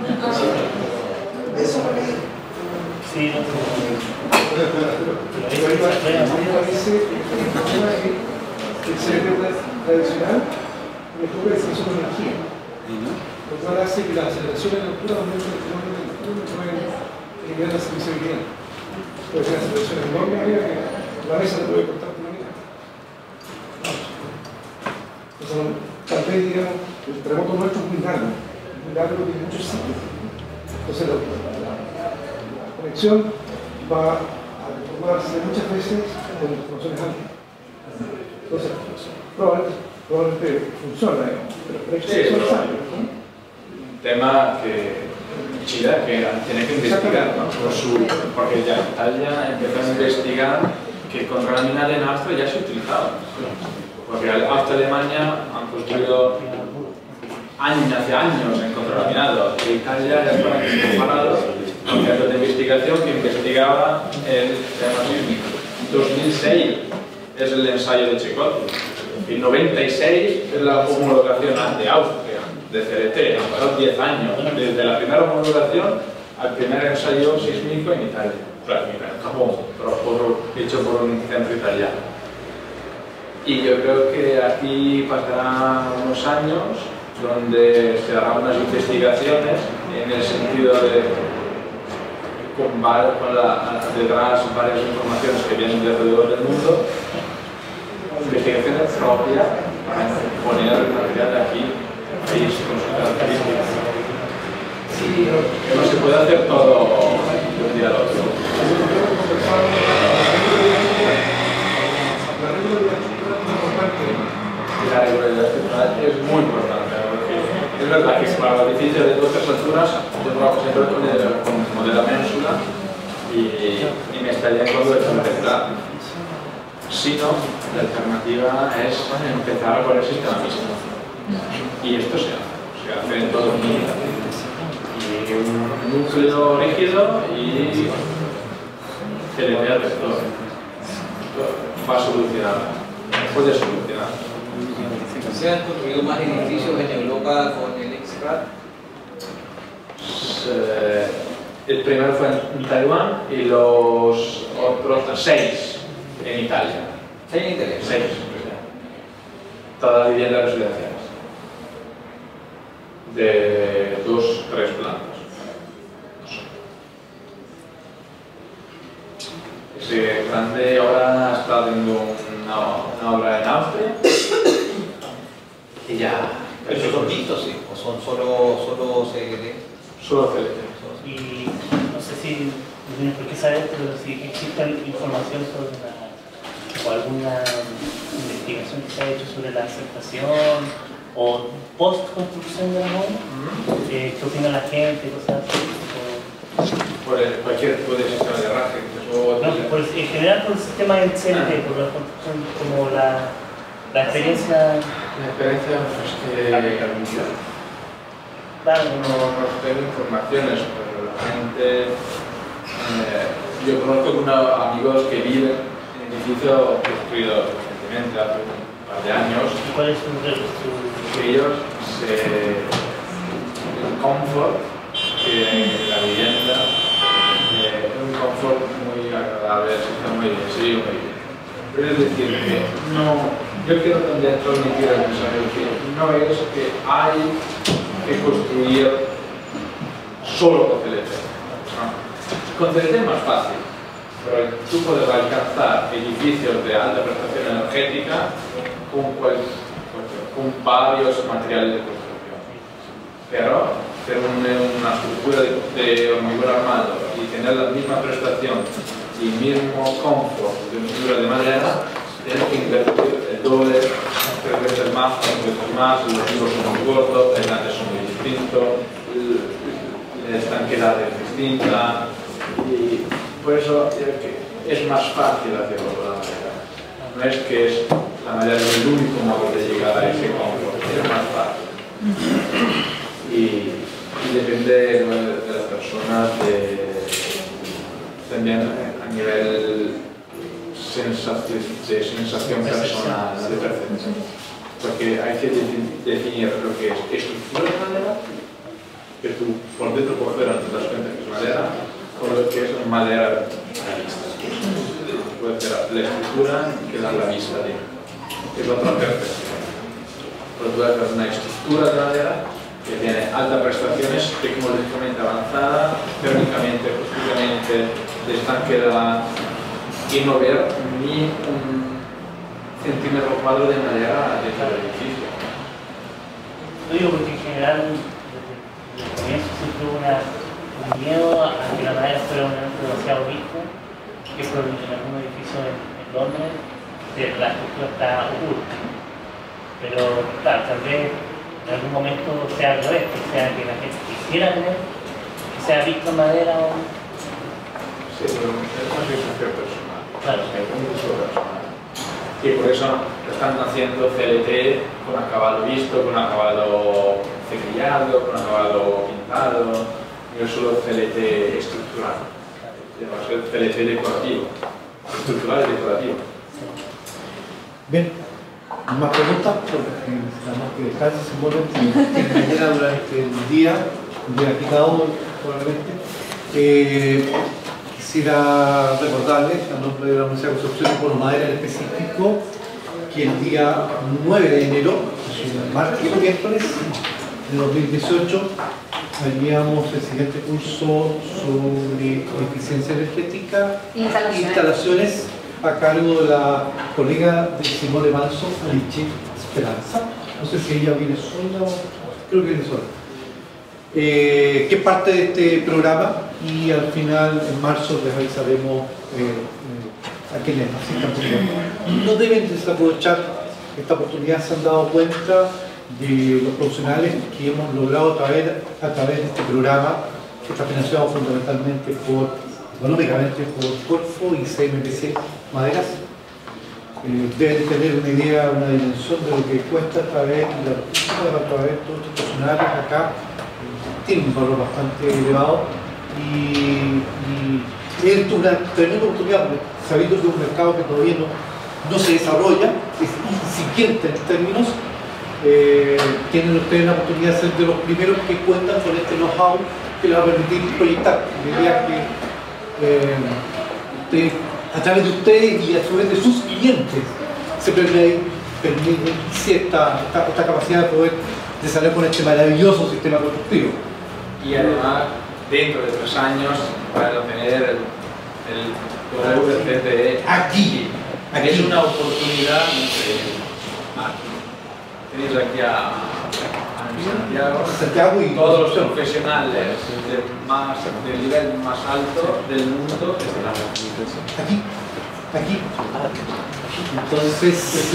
Eso por ahí. Sí, no Pero ahí parece que el cerebro tradicional mejora el senso de energía. Lo cual hace que la aceleración de la altura aumente el fenómeno del altura y puede eliminar la sensibilidad. Puede ser una aceleración enorme arriba que la mesa te puede cortar por la mitad. Entonces, tal vez, digamos, el terremoto nuestro es muy largo, muy largo, tiene muchos ciclos. Entonces, la, la, la conexión va a conformarse muchas veces con informaciones altas. Entonces, probablemente, probablemente funciona, digamos, pero hay que ser sabio, ¿no? Un tema que Chile que tiene que investigar, ¿no? Por su, porque ya Italia empezó a investigar que contra la mina de nafta ya se utilizaba. Porque hasta Alemania han construido años, hace años en contralaminado. Y Italia ya estaba preparado con centros de investigación que investigaba el tema sísmico. dos mil seis es el ensayo de Chicotti. Y noventa y seis es la homologación de Austria, de C L T. Han pasado diez años, desde la primera homologación al primer ensayo sísmico en Italia. Claro, en Japón, pero por, hecho por un centro italiano. Y yo creo que aquí pasarán unos años donde se harán unas investigaciones en el sentido de con, con la, detrás varias informaciones que vienen de alrededor del mundo, investigaciones propias para poner la realidad de aquí, país con sus características. Sí, no se puede hacer todo de un día al otro. La regularidad estructural es muy importante, porque es verdad que para los edificios de dos tres alturas yo trabajo siempre con el, con el modelo ménsula y, y me estaría en cuanto de temperar. Si no, la alternativa es empezar con el sistema mixto. Y esto se hace, se hace en todo el mundo. Y un núcleo rígido y C L T al resto. Va a solucionar, puede solucionar. ¿Se han construido más edificios en Europa con el X R A D? Eh, el primero fue en Taiwán y los otros seis en Italia. ¿Seis en Italia? Seis. Todas las viviendas residenciales. De dos, tres plantas. Ese grande ahora está haciendo una, una obra en Austria. Y ya. ¿Pero son mixtos, sí? ¿O son solo, solo C L T? Solo C L T. Y no sé si, no tienes por qué saber, pero si existe información sobre la, o alguna investigación que se ha hecho sobre la aceptación o post-construcción de la bomba, uh-huh. eh, ¿qué opina la gente? Cosas así, o... Por el, cualquier tipo de sistema de raje. O no, por el, en general por el sistema del C L T, por la construcción, como la, la experiencia... La experiencia es que... La Claro. No, no tengo informaciones, pero la gente... Eh, yo conozco unos amigos que viven en un edificio construido recientemente, hace un par de años. ¿Y cuál es su... su... Que ellos se... el confort que en la vivienda eh, es un confort muy agradable, se está muy bien, se vive muy bien. Pero es decir, que no... Yo quiero también transmitir el mensaje que no es que hay que construir solo con C L T. No. Con C L T es más fácil, pero tú puedes alcanzar edificios de alta prestación energética con, cual, con varios materiales de construcción. Pero tener una estructura de, de hormigón armado y tener la misma prestación y el mismo confort de una estructura de madera, tienes que invertir el doble tres veces más, cuatro veces más, los muros son muy gordos, los aislados son muy distintos, la estanquedad es distinta, y por eso es más fácil hacerlo de la madera. No es que es la madera es el único modo de llegar a ese confort, es más fácil. Y, y depende de, de las personas, de, también a nivel sensación, de sensación personal, de percepción. Porque hay que definir lo que es estructura de madera, que tú por dentro por fuera no te das cuenta que es madera, o lo que es madera a la vista. Puede ser la estructura que da la vista de, es otra percepción. Pero tú ves una estructura de madera que tiene altas prestaciones tecnológicamente avanzada, térmicamente, acústicamente, de estanquedad, y no ver ni un centímetro cuadrado de madera dentro del edificio. Lo digo porque en general, desde el comienzo siempre hubo una, un miedo a que la madera fuera un elemento demasiado rico, que por ejemplo en algún edificio en, en Londres la estructura está oculta. Pero claro, tal vez en algún momento sea al revés, que sea que la gente quisiera tener, que sea visto en madera o... Sí, pero es una sensación personal. Claro. Es un uso personal. Y por eso están haciendo C L T con acabado visto, con acabado cecrillado, con acabado pintado, no solo C L T estructural. Va a ser C L T decorativo, estructural y decorativo. Bien, más preguntas, porque necesitamos que descanse, se mueven, que mañana durante el día, un día agitado probablemente. Eh, quisiera recordarles, a nombre de la Universidad de Concepción y por Madera en específico, que el día nueve de enero, es un martes y miércoles de dos mil dieciocho, haríamos el siguiente curso sobre eficiencia energética e instalaciones. instalaciones a cargo de la colega de Simone Manso, Alice Esperanza. No sé si ella viene sola o... creo que viene sola. Eh, que es parte de este programa, y al final, en marzo, les avisaremos eh, eh, a quienes asistan. No deben desaprovechar esta oportunidad, se han dado cuenta de los profesionales que hemos logrado a través, a través de este programa, que está financiado fundamentalmente por, económicamente por Corfo y C M P C Maderas. Eh, deben tener una idea, una dimensión de lo que cuesta a través de la logística, a través de todos estos profesionales acá. Tiene un valor bastante elevado y, y es una tremenda oportunidad, porque sabiendo que es un mercado que todavía no, no se desarrolla, es incipiente en términos, eh, tienen ustedes la oportunidad de ser de los primeros que cuentan con este know-how que les va a permitir proyectar. La idea es que eh, usted, a través de ustedes y a su vez de sus clientes se permite esta, esta, esta capacidad de poder desarrollar con este maravilloso sistema constructivo. Y además, dentro de tres años, para obtener el, el W C T E aquí. Aquí es una oportunidad increíble. Tenéis aquí a, a Santiago, Santiago y todos los profesionales de más, del nivel más alto del mundo están aquí. Aquí. Entonces,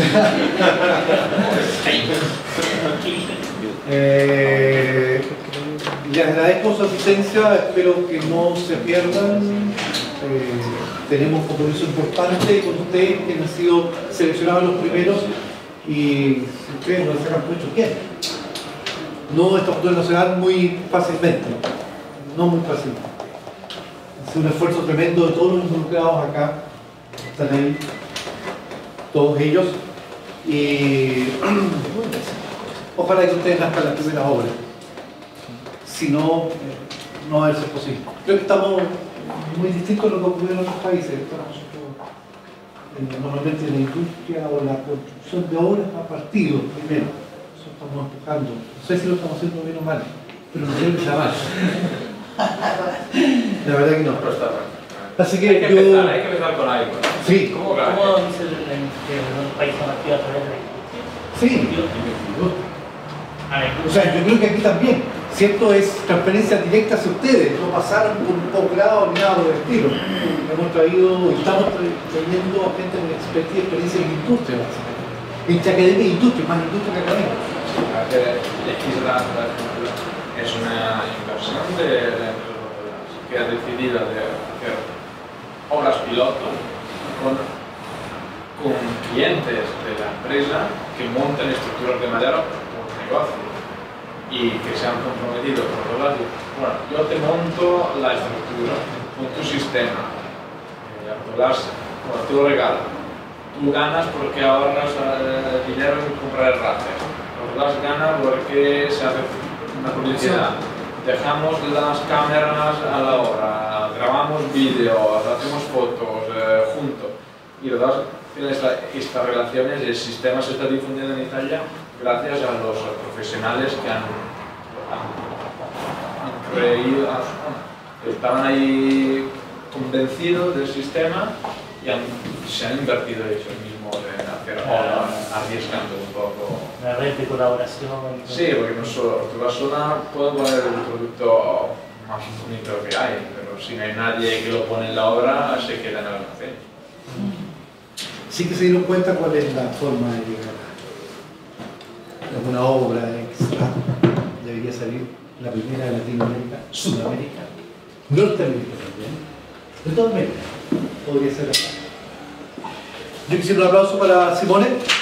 eh, les agradezco su asistencia, espero que no se pierdan. Eh, tenemos un compromiso importante con ustedes, que han sido seleccionados los primeros, y si ustedes no sacan mucho, ¿quién? No esta oportunidad nacional muy fácilmente, no muy fácilmente. Es un esfuerzo tremendo de todos los involucrados acá, están ahí todos ellos, y ojalá que ustedes nazcan las primeras obras. Si no, no va a ser posible. Creo que estamos muy distintos de lo que ocurre en otros países. Estamos nosotros, normalmente en la industria o la construcción de obras a partido primero. Eso estamos empujando. No sé si lo estamos haciendo bien o mal, pero no creo que sea mal. La verdad que no. Así que hay que yo... empezar, hay que empezar con algo. Sí. ¿Cómo, cómo dice el, el, el país activo a través de la industria? Sí. O sea, yo creo que aquí también. Cierto, es transferencia directa hacia ustedes, no pasaron por un posgrado ni nada por el estilo. Hemos traído, estamos trayendo a gente con expertise y experiencia en la industria, básicamente. entre academia e industria, más industria que academia. Legislar, por ejemplo, es una inversión de la empresa que ha decidido de hacer obras piloto con, con clientes de la empresa que montan estructuras de madera por negocio y que se han comprometido con todas las... Bueno, yo te monto la estructura con tu sistema, eh, bueno, te lo regalo. Tú ganas porque ahorras eh, dinero en comprar el raster. Las ganas porque se hace una publicidad. Dejamos las cámaras a la hora, grabamos vídeos, hacemos fotos eh, juntos. Y verdad, esta, estas relaciones, el sistema se está difundiendo en Italia gracias a los profesionales que han, han, han creído, han, estaban ahí convencidos del sistema y han, se han invertido ellos mismos en hacer obras, arriesgando un poco. Una red de colaboración. Sí, porque no solo la zona puede poner el producto más bonito que hay, pero si no hay nadie que lo pone en la obra, se queda en el almacén. Sí que se dieron cuenta cuál es la forma de llegar. Alguna obra extra debería salir la primera de Latinoamérica, Sudamérica, Norteamérica también, de toda América. Podría ser acá. Yo quisiera un aplauso para Simone.